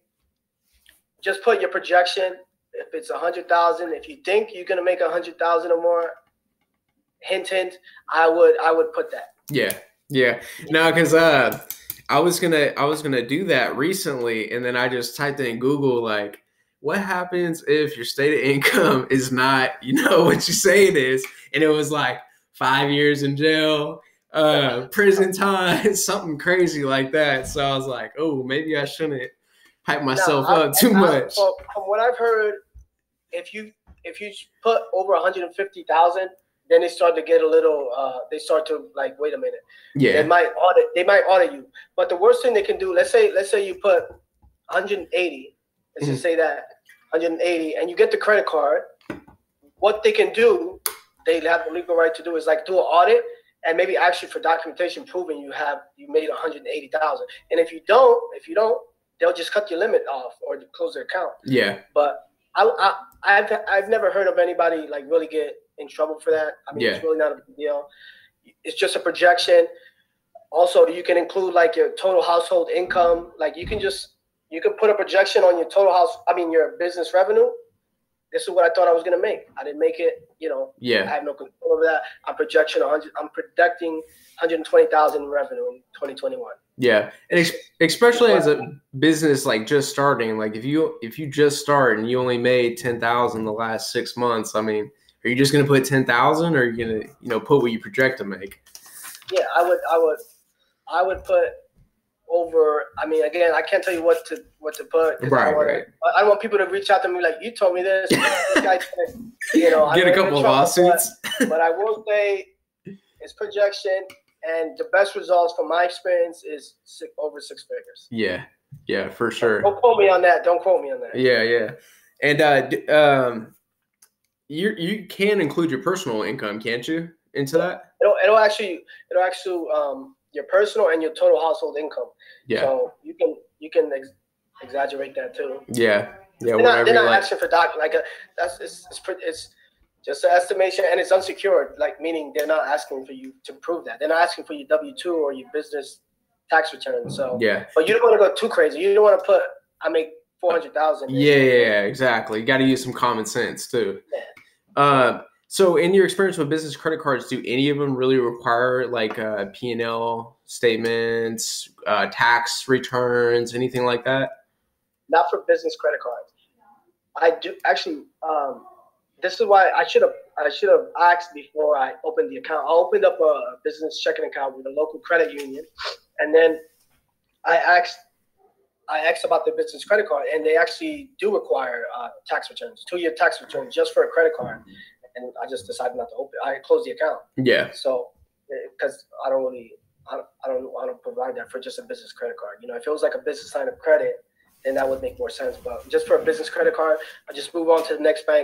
just put your projection. If it's a hundred thousand, if you think you're gonna make a hundred thousand or more, hint, hint. I would, I would put that. Yeah, yeah. No, because uh, I was gonna, I was gonna do that recently, and then I just typed in Google like, what happens if your stated income is not, you know, what you say it is, and it was like five years in jail, uh, prison time, something crazy like that. So I was like, oh, maybe I shouldn't hype myself now, up I, too I, much. From, from what I've heard, if you if you put over one hundred fifty thousand, then they start to get a little. Uh, they start to like, wait a minute. Yeah. They might audit. They might audit you. But the worst thing they can do, let's say, let's say you put one hundred eighty. Let's mm-hmm. just say that one hundred eighty, and you get the credit card. What they can do, they have the legal right to do is like do an audit and maybe ask you for documentation proving you have you made one hundred eighty thousand. And if you don't, if you don't, they'll just cut your limit off or close their account. Yeah. But I, I I've I've never heard of anybody like really get in trouble for that. I mean, yeah. It's really not a big deal. It's just a projection. Also, you can include like your total household income. Like you can just you can put a projection on your total house. I mean, your business revenue. This is what I thought I was gonna make. I didn't make it. You know. Yeah. I have no control over that. I'm projection one hundred. I'm projecting one hundred twenty thousand in revenue in twenty twenty-one. Yeah, and ex- especially as a business like just starting, like if you if you just start and you only made ten thousand the last six months, I mean, are you just gonna put ten thousand, or are you gonna you know put what you project to make? Yeah, I would, I would, I would put over. I mean, again, I can't tell you what to what to put. Right, I, wanna, right. I don't want people to reach out to me like, you told me this. This guy said, you know, get a couple of lawsuits. But, but I will say, it's projection. And the best results from my experience is six, over six figures. Yeah, yeah, for sure. Don't quote me on that. Don't quote me on that. Yeah, yeah. And uh, um, you you can include your personal income, can't you, into that? It'll it'll actually it'll actually um your personal and your total household income. Yeah. So you can you can ex- exaggerate that too. Yeah, yeah. They're not, they're not like. asking for doc like a that's it's it's, it's just an estimation, and it's unsecured, like meaning they're not asking for you to prove that. They're not asking for your W two or your business tax return. So yeah, but you don't want to go too crazy. You don't want to put I make four hundred thousand. Yeah, yeah, yeah, exactly. You got to use some common sense too. Yeah. Uh, so in your experience with business credit cards, do any of them really require like uh, P and L statements, uh, tax returns, anything like that? Not for business credit cards. I do actually. Um, This is why I should have I should have asked before I opened the account. I opened up a business checking account with a local credit union, and then I asked I asked about the business credit card, and they actually do require uh, tax returns, two-year tax returns just for a credit card. And I just decided not to open. I closed the account. Yeah. So because I don't really I don't, I don't I don't provide that for just a business credit card. You know, if it was like a business line of credit, then that would make more sense. But just for a business credit card, I just move on to the next bank.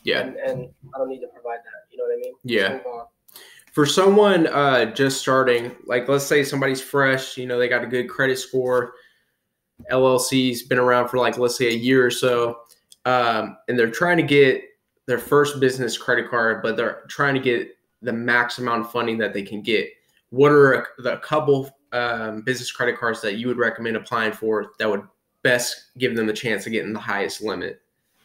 Yeah. And, and I don't need to provide that. You know what I mean? Yeah. For someone uh, just starting, like let's say somebody's fresh, you know, they got a good credit score, L L C's been around for like, let's say a year or so, um, and they're trying to get their first business credit card, but they're trying to get the max amount of funding that they can get. What are a, the couple um, business credit cards that you would recommend applying for that would best give them the chance of getting the highest limit?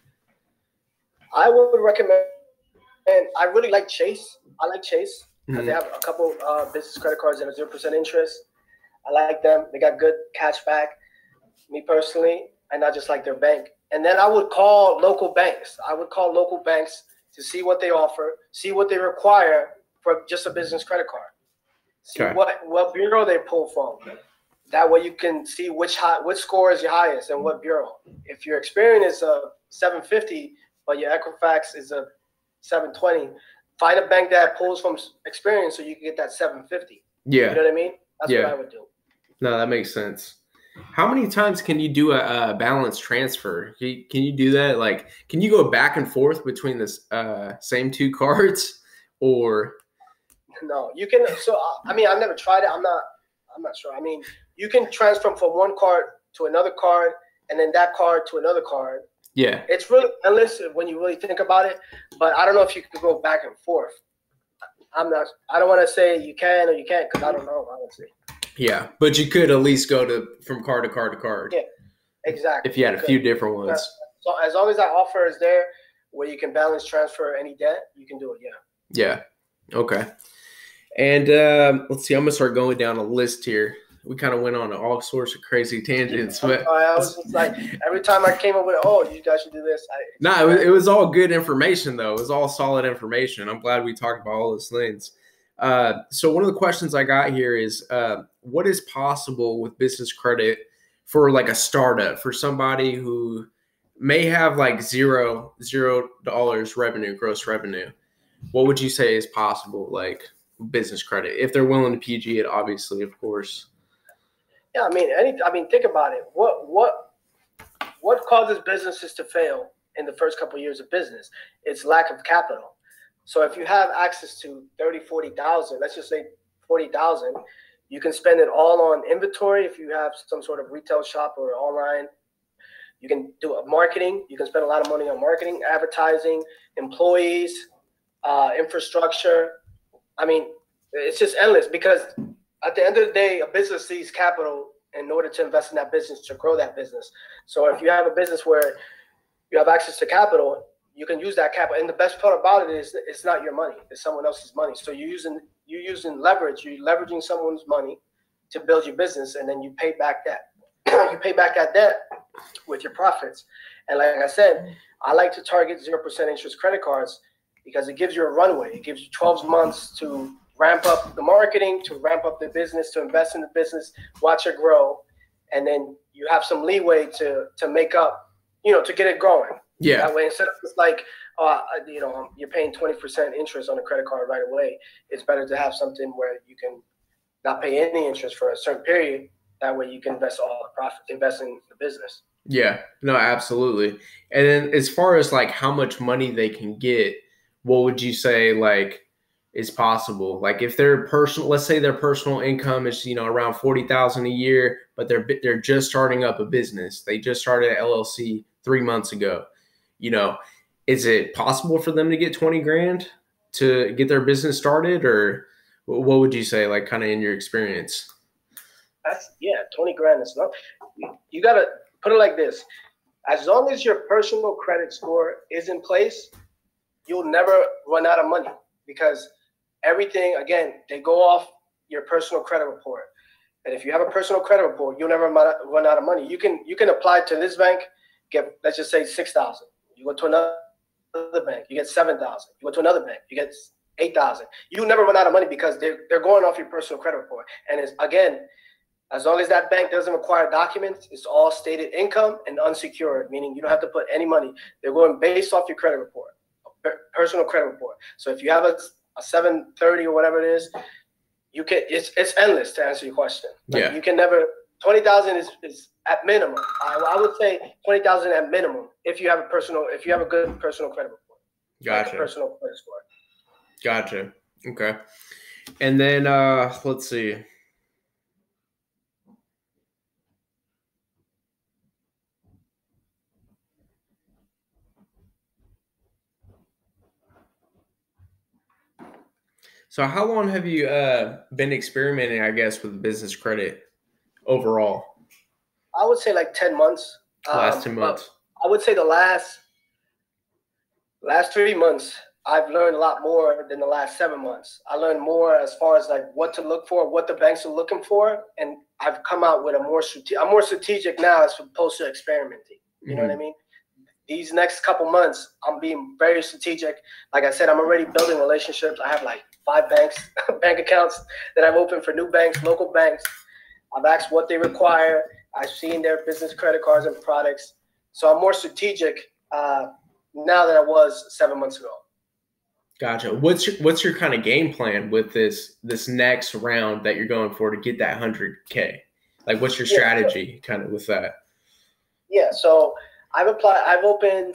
I would recommend, and I really like Chase. I like Chase because Mm-hmm. they have a couple uh, business credit cards that are zero percent interest. I like them. They got good cash back. Me personally, and I just like their bank. And then I would call local banks. I would call local banks to see what they offer, see what they require for just a business credit card. See Okay. what, what bureau they pull from. That way you can see which high, which score is your highest and what bureau. If your Experian is a seven fifty, but your Equifax is a seven twenty, find a bank that pulls from Experian so you can get that seven fifty. Yeah. You know what I mean? That's Yeah. what I would do. No, that makes sense. How many times can you do a, a balance transfer? Can you, can you do that? Like, can you go back and forth between the uh, same two cards, or? No, you can. So I mean, I've never tried it. I'm not. I'm not sure. I mean, you can transfer from one card to another card, and then that card to another card. Yeah. It's really endless when you really think about it. But I don't know if you could go back and forth. I'm not. I don't want to say you can or you can't because I don't know honestly. Yeah, but you could at least go to from card to card to card. Yeah, exactly. If you had a few different ones. So as long as that offer is there, where you can balance transfer any debt, you can do it. Yeah. Yeah. Okay. And um, let's see. I'm gonna start going down a list here. We kind of went on all sorts of crazy tangents, but I was just like every time I came up with, oh, you guys should do this. I, no, nah, it, was, it was all good information though. It was all solid information. I'm glad we talked about all those things. Uh, so one of the questions I got here is, uh, what is possible with business credit for like a startup, for somebody who may have like zero, zero dollars revenue, gross revenue? What would you say is possible, like business credit, if they're willing to P G it, obviously, of course. Yeah, I mean, any. I mean, think about it. What what what causes businesses to fail in the first couple of years of business? It's lack of capital. So if you have access to thirty, forty thousand, let's just say forty thousand, you can spend it all on inventory. If you have some sort of retail shop or online, you can do a marketing. You can spend a lot of money on marketing, advertising, employees, uh, infrastructure. I mean, it's just endless because at the end of the day, a business needs capital in order to invest in that business, to grow that business. So if you have a business where you have access to capital, you can use that capital. And the best part about it is it's not your money. It's someone else's money. So you're using, you're using leverage. You're leveraging someone's money to build your business, and then you pay back that. You pay back that debt with your profits. And like I said, I like to target zero percent interest credit cards because it gives you a runway. It gives you twelve months to ramp up the marketing, to ramp up the business, to invest in the business, watch it grow. And then you have some leeway to to make up, you know, to get it going. Yeah. That way, instead of just like, uh, you know, you're paying twenty percent interest on a credit card right away, it's better to have something where you can not pay any interest for a certain period. That way you can invest all the profit, invest in the business. Yeah, no, absolutely. And then as far as like how much money they can get, what would you say like is possible? Like if their personal, let's say their personal income is, you know, around forty thousand a year, but they're they're just starting up a business. They just started an L L C three months ago. You know, is it possible for them to get twenty grand to get their business started, or what would you say, like kind of in your experience? That's yeah, twenty grand is not. You gotta put it like this: as long as your personal credit score is in place, you'll never run out of money because everything, again, they go off your personal credit report. And if you have a personal credit report, you'll never run out of money. You can you can apply to this bank, get let's just say six thousand. You go to another bank, you get seven thousand. You go to another bank, you get eight thousand. You'll never run out of money because they're they're going off your personal credit report. And it's again, as long as that bank doesn't require documents, it's all stated income and unsecured, meaning you don't have to put any money. They're going based off your credit report, personal credit report. So if you have a, a seven thirty or whatever it is, you can. It's it's endless to answer your question. Like Yeah. You can never. Twenty thousand is is at minimum. I, I would say twenty thousand at minimum if you have a personal if you have a good personal credit report. Gotcha. like a personal credit score. Gotcha. Okay. And then uh, let's see. So how long have you uh, been experimenting, I guess, with business credit overall? I would say like ten months. Last um, two months. I would say the last last three months, I've learned a lot more than the last seven months. I learned more as far as like what to look for, what the banks are looking for, and I've come out with a more strategic. I'm more strategic now as opposed to experimenting. You mm-hmm. know what I mean? These next couple months, I'm being very strategic. Like I said, I'm already building relationships. I have like five banks, bank accounts that I've opened for new banks, local banks. I've asked what they require. I've seen their business credit cards and products. So I'm more strategic uh, now than I was seven months ago. Gotcha. What's your, what's your kind of game plan with this this next round that you're going for to get that one hundred K? Like, what's your strategy yeah, so, kind of with that? Yeah, so I've applied. I've opened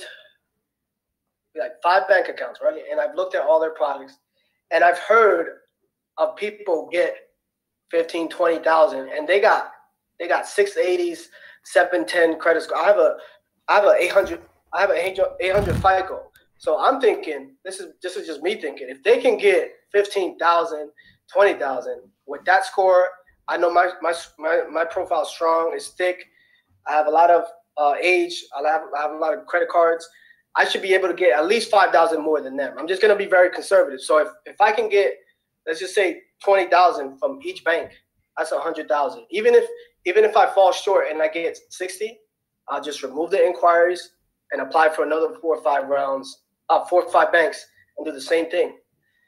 like five bank accounts, right? And I've looked at all their products, and I've heard of people get fifteen, twenty thousand, and they got they got six eighties, seven ten credit score. I have a I have a eight hundred. I have an eight hundred FICO. So I'm thinking, this is this is just me thinking, if they can get fifteen thousand, twenty thousand with that score, I know my my my, my profile is strong, it's thick. I have a lot of uh, age. I have, I have a lot of credit cards. I should be able to get at least five thousand more than them. I'm just going to be very conservative. So if, if I can get, let's just say twenty thousand from each bank, that's one hundred thousand. Even if even if I fall short and I get sixty, I'll just remove the inquiries and apply for another four or five rounds, uh, four or five banks, and do the same thing.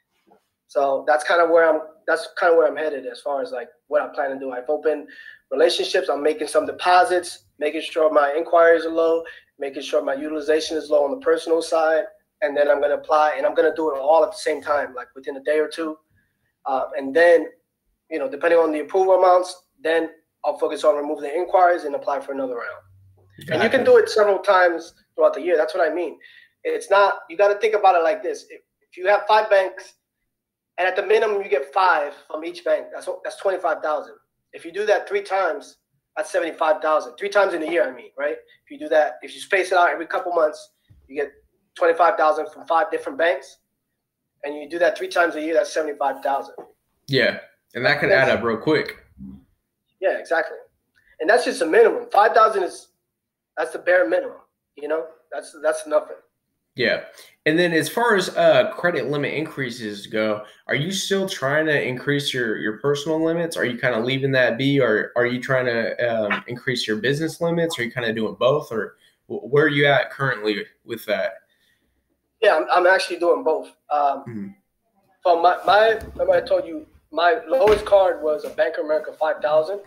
So that's kind of where I'm. That's kind of where I'm headed as far as like what I plan to do. I've opened relationships. I'm making some deposits, making sure my inquiries are low, making sure my utilization is low on the personal side, and then I'm going to apply, and I'm going to do it all at the same time, like within a day or two. Uh, and then, you know, depending on the approval amounts, then I'll focus on removing the inquiries and apply for another round. Gotcha. And you can do it several times throughout the year. That's what I mean. It's not, you got to think about it like this. If, if you have five banks, and at the minimum you get five from each bank, that's that's twenty-five thousand. If you do that three times, that's seventy-five thousand. Three times in a year, I mean, right? If you do that, if you space it out every couple months, you get twenty-five thousand from five different banks, and you do that three times a year, that's seventy-five thousand. Yeah, and that can add up real quick. Yeah, exactly. And that's just a minimum. five thousand is, that's the bare minimum, you know? That's that's nothing. Yeah. And then as far as uh, credit limit increases go, are you still trying to increase your, your personal limits? Are you kind of leaving that be, or are you trying to um, increase your business limits? Are you kind of doing both, or where are you at currently with that? Yeah, I'm, I'm actually doing both. Um, mm-hmm. So my, my, remember I told you my lowest card was a Bank of America five thousand.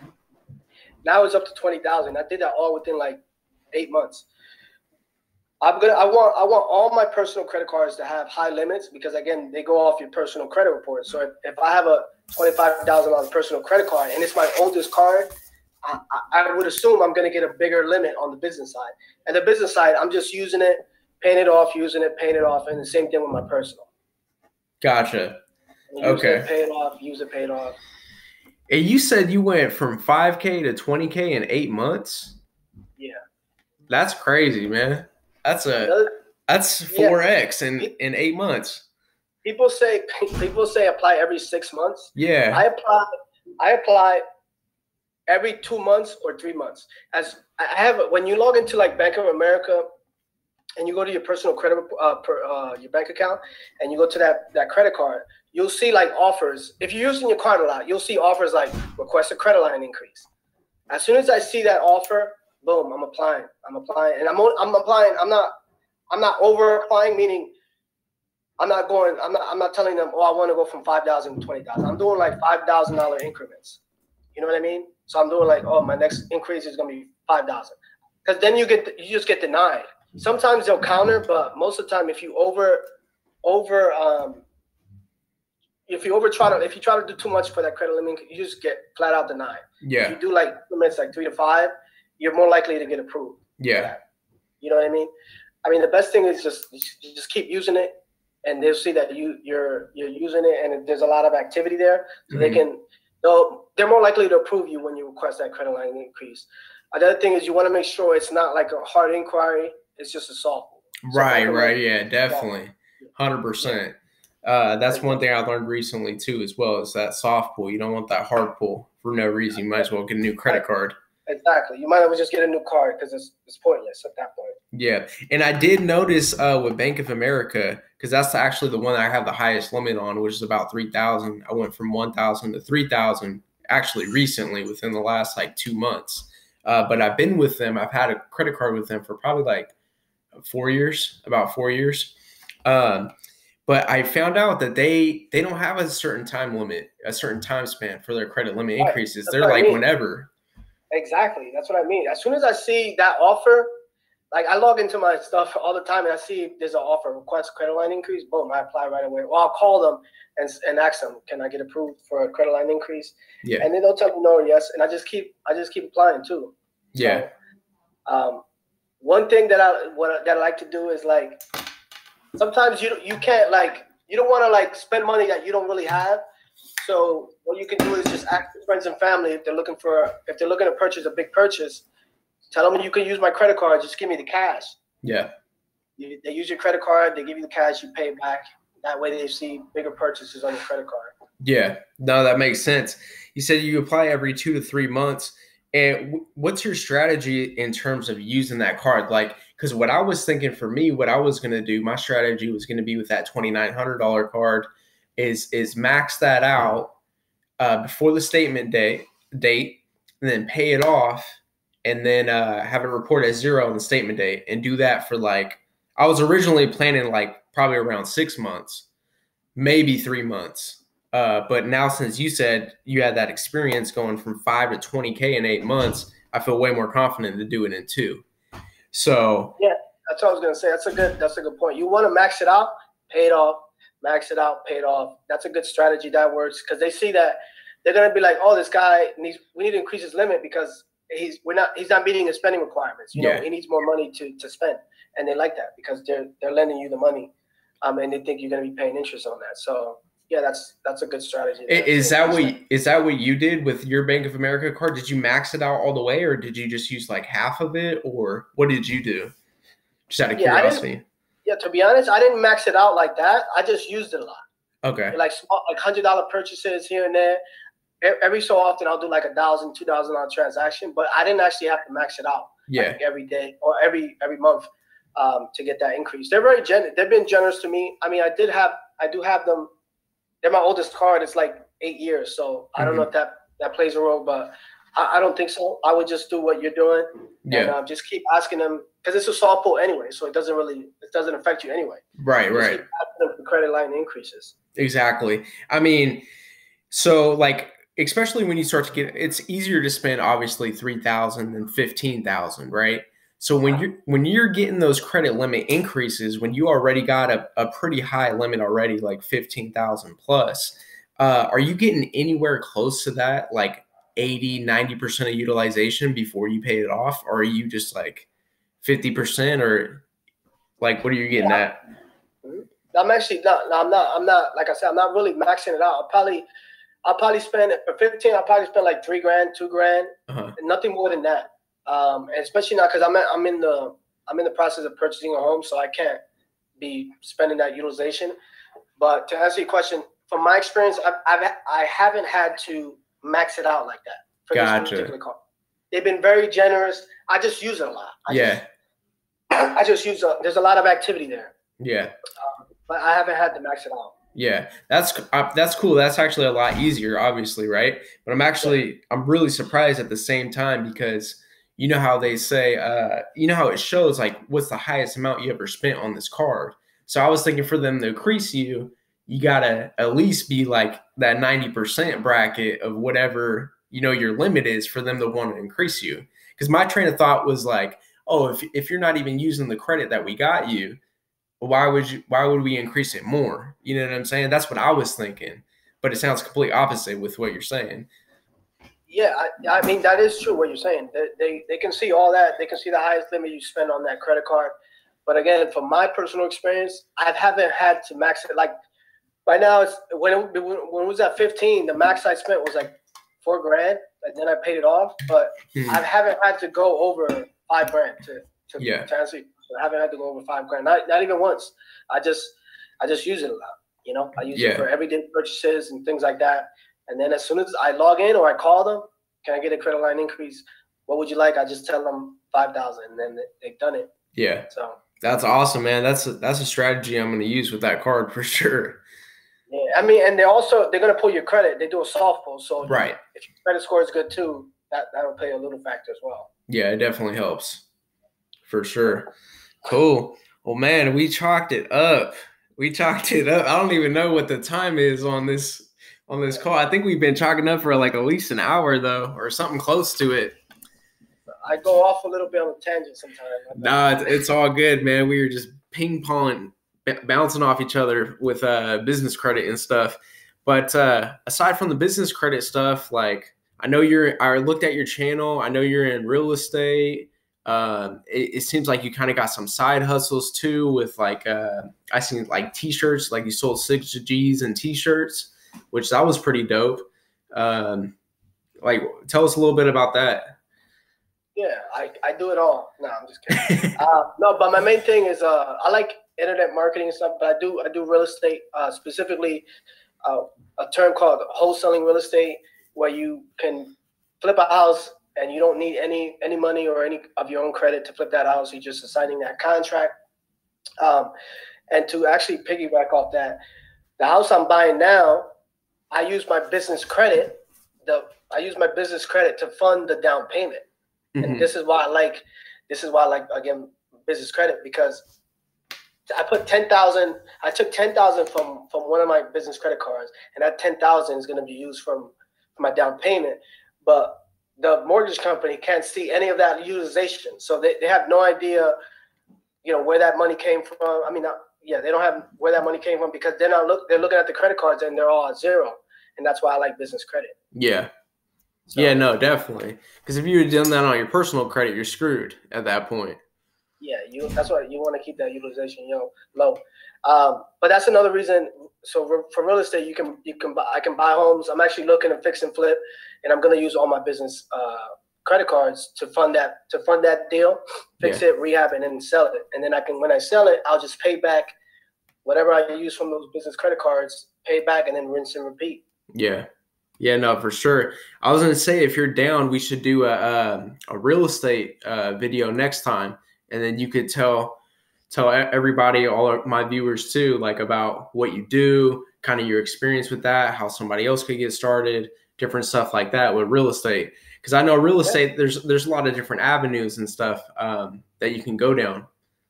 Now it's up to twenty thousand. I did that all within like eight months. I'm gonna. I want. I want all my personal credit cards to have high limits because again, they go off your personal credit report. So if, if I have a twenty-five thousand dollars personal credit card and it's my oldest card, I, I would assume I'm gonna get a bigger limit on the business side. And the business side, I'm just using it, paying it off, using it, paying it off, and the same thing with my personal. Gotcha. Okay. It, pay it off. Use it, pay it off. And you said you went from five K to twenty K in eight months. Yeah. That's crazy, man. That's a that's four X yeah. in, in eight months. People say people say apply every six months. Yeah. I apply I apply every two months or three months. As I have when you log into like Bank of America and you go to your personal credit uh, per, uh your bank account and you go to that that credit card, you'll see like offers. If you're using your card a lot, you'll see offers like request a credit line increase. As soon as I see that offer, boom, I'm applying. I'm applying, and I'm I'm applying. I'm not I'm not over applying, meaning I'm not going. I'm not I'm not telling them, oh, I want to go from five thousand to twenty thousand. I'm doing like five thousand dollar increments. You know what I mean? So I'm doing like, oh, my next increase is gonna be five thousand, because then you get you just get denied. Sometimes they'll counter, but most of the time, if you over over um if you over try to if you try to do too much for that credit limit, you just get flat out denied. Yeah. If you do like limits like three to five, you're more likely to get approved. Yeah. You know what I mean? I mean, the best thing is just you just keep using it, and they'll see that you you're you're using it and there's a lot of activity there, so mm-hmm. they can they'll they're more likely to approve you when you request that credit line increase. Another thing is you want to make sure it's not like a hard inquiry; it's just a soft. Right, so right, yeah, definitely, hundred percent. Uh, that's one thing I learned recently too, as well, is that soft pull. You don't want that hard pull for no reason. You might as well get a new credit card. Exactly. You might as well just get a new card because it's it's pointless at that point. Yeah, and I did notice uh, with Bank of America, because that's actually the one I have the highest limit on, which is about three thousand. I went from one thousand to three thousand actually recently within the last like two months. Uh, but I've been with them. I've had a credit card with them for probably like four years, about four years. Um, but I found out that they they don't have a certain time limit, a certain time span for their credit limit increases. Right. They're like I mean. whenever. Exactly. That's what I mean. As soon as I see that offer, like I log into my stuff all the time and I see there's an offer, request credit line increase, boom, I apply right away. Or I'll call them and, and ask them, can I get approved for a credit line increase? Yeah. And then they'll tell me no or yes. And I just keep I just keep applying too. Yeah. So, um, one thing that I what that I like to do is like sometimes you you can't like you don't want to like spend money that you don't really have. So what you can do is just ask your friends and family if they're looking for if they're looking to purchase a big purchase. Tell them you can use my credit card. Just give me the cash. Yeah. You, they use your credit card. They give you the cash. You pay it back. That way they see bigger purchases on your credit card. Yeah. No, that makes sense. You said you apply every two to three months. And what's your strategy in terms of using that card? Like, because what I was thinking for me, what I was going to do, my strategy was going to be with that twenty-nine hundred dollars card is, is max that out uh, before the statement day, date, and then pay it off. And then uh, have it report as zero on the statement date and do that for like, I was originally planning like probably around six months, maybe three months. Uh, but now since you said you had that experience going from five to twenty K in eight months, I feel way more confident to do it in two. So yeah, that's what I was going to say. That's a good, that's a good point. You want to max it out, pay it off, max it out, pay it off. That's a good strategy that works because they see that they're going to be like, oh, this guy needs, we need to increase his limit because he's we're not he's not meeting his spending requirements. You know, yeah. he needs more money to, to spend, and they like that because they're they're lending you the money, um, and they think you're going to be paying interest on that. So yeah, that's that's a good strategy. Is that what is that what you did with your Bank of America card? Did you max it out all the way, or did you just use like half of it, or what did you do? Just out of yeah, curiosity. Yeah, to be honest, I didn't max it out like that. I just used it a lot. Okay. Like small, like hundred dollar purchases here and there. Every so often, I'll do like a thousand, two thousand dollar transaction, but I didn't actually have to max it out. Yeah. Like every day or every every month um, to get that increase. They're very gen. They've been generous to me. I mean, I did have, I do have them. They're my oldest card. It's like eight years, so mm-hmm. I don't know if that that plays a role, but I, I don't think so. I would just do what you're doing. Yeah. And uh, just keep asking them because it's a soft pull anyway, so it doesn't really it doesn't affect you anyway. Right. Just right. keep asking them for credit line increases. Exactly. I mean, so like. Especially when you start to get, it's easier to spend obviously three thousand than fifteen thousand, right? So when you're when you're getting those credit limit increases, when you already got a, a pretty high limit already, like fifteen thousand plus, uh, are you getting anywhere close to that, like eighty, ninety percent of utilization before you pay it off? Or are you just like fifty percent, or like what are you getting yeah. at? I'm actually not, no, I'm not, I'm not, like I said, I'm not really maxing it out. I'll probably I'll probably spend for fifteen. I'll probably spend like three grand, two grand, uh-huh. and nothing more than that. Um, and especially now because I'm at, I'm in the I'm in the process of purchasing a home, so I can't be spending that utilization. But to answer your question, from my experience, I've, I've I haven't had to max it out like that for gotcha. this particular car. They've been very generous. I just use it a lot. I yeah, just, I just use a, there's a lot of activity there. Yeah, um, but I haven't had to max it out. Yeah, that's uh, that's cool. That's actually a lot easier, obviously, right? But I'm actually I'm really surprised at the same time because you know how they say, uh, you know how it shows like what's the highest amount you ever spent on this card. So I was thinking for them to increase you, you gotta at least be like that ninety percent bracket of whatever you know your limit is for them to want to increase you. Because my train of thought was like, oh, if if you're not even using the credit that we got you. Why would you? Why would we increase it more? You know what I'm saying? That's what I was thinking, but it sounds completely opposite with what you're saying. Yeah, I, I mean that is true. What you're saying, they, they they can see all that. They can see the highest limit you spend on that credit card, But again, from my personal experience, I haven't had to max it. Like right now, it's when it, when it was at fifteen, the max I spent was like four grand, and then I paid it off. But mm-hmm. I haven't had to go over five grand to to, yeah. to answer. I haven't had to go over five grand, not not even once. I just I just use it a lot. You know, I use yeah. it for everyday purchases and things like that. And then as soon as I log in or I call them, can I get a credit line increase? What would you like? I just tell them five thousand, and then they've done it. Yeah. So that's awesome, man. That's a, that's a strategy I'm going to use with that card for sure. Yeah, I mean, and they also they're going to pull your credit. They do a soft pull, so right. if your credit score is good too, that that'll play a little factor as well. Yeah, it definitely helps for sure. Cool. Well, man, we chalked it up. We chalked it up. I don't even know what the time is on this on this call. I think we've been chalking up for like at least an hour though, or something close to it. I go off a little bit on a tangent sometimes. Nah, it's, it's all good, man. We were just ping ponging, b- bouncing off each other with uh, business credit and stuff. But uh, aside from the business credit stuff, like I know you're. I looked at your channel. I know you're in real estate. Um, it, it seems like you kind of got some side hustles too with like uh, I seen like t-shirts, like you sold six G's and t-shirts, which that was pretty dope. Um, like, tell us a little bit about that. Yeah, I, I do it all. No, I'm just kidding. uh, no, but my main thing is uh, I like internet marketing and stuff, but I do I do real estate, uh, specifically uh, a term called wholesaling real estate, where you can flip a house and you don't need any any money or any of your own credit to flip that house. You're just assigning that contract. Um, and to actually piggyback off that, the house I'm buying now, I use my business credit. The I use my business credit to fund the down payment. Mm-hmm. And this is why I like, this is why I like, again, business credit, because I put ten thousand, I took ten thousand from, from one of my business credit cards, and that ten thousand is going to be used from, from my down payment. But the mortgage company can't see any of that utilization. So they, they have no idea, you know, where that money came from. I mean, not, yeah, they don't have where that money came from, because they're not look, they're looking at the credit cards and they're all at zero. And that's why I like business credit. Yeah. So, yeah, no, definitely. Because if you had done that on your personal credit, you're screwed at that point. Yeah, you. That's why you want to keep that utilization, you know, low. Um, but that's another reason. So for real estate, you can you can buy, I can buy homes. I'm actually looking to fix and flip, and I'm going to use all my business uh, credit cards to fund that to fund that deal, fix yeah. it, rehab, and then sell it. And then I can, when I sell it, I'll just pay back whatever I use from those business credit cards, pay back, and then rinse and repeat. Yeah. Yeah, no, for sure. I was going to say, if you're down, we should do a a, a real estate uh, video next time, and then you could tell tell everybody, all of my viewers too, like about what you do, kind of your experience with that, how somebody else could get started, different stuff like that with real estate. Because I know real estate, there's there's a lot of different avenues and stuff um, that you can go down.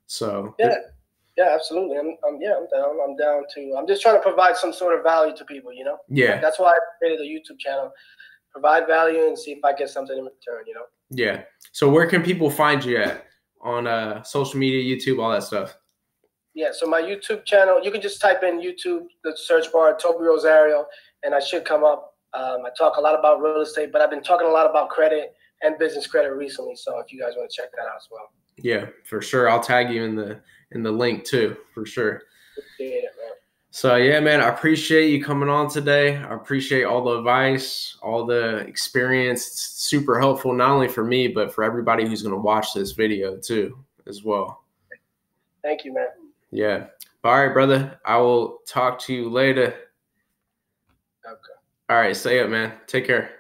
So yeah. Yeah, absolutely. I'm, I'm, yeah, I'm down. I'm down to. I'm just trying to provide some sort of value to people, you know. Yeah. That's why I created a YouTube channel. Provide value and see if I get something in return, you know. Yeah. So where can people find you at on uh, social media, YouTube, all that stuff? Yeah. So my YouTube channel, you can just type in YouTube, the search bar, Toby Rosario, and I should come up. Um, I talk a lot about real estate, but I've been talking a lot about credit and business credit recently. So if you guys want to check that out as well. Yeah, for sure. I'll tag you in the in the link too, for sure. Appreciate it, man. So yeah, man, I appreciate you coming on today. I appreciate all the advice, all the experience. It's super helpful, not only for me, but for everybody who's going to watch this video too, as well. Thank you, man. Yeah. All right, brother. I will talk to you later. Okay. All right. Stay up, man. Take care.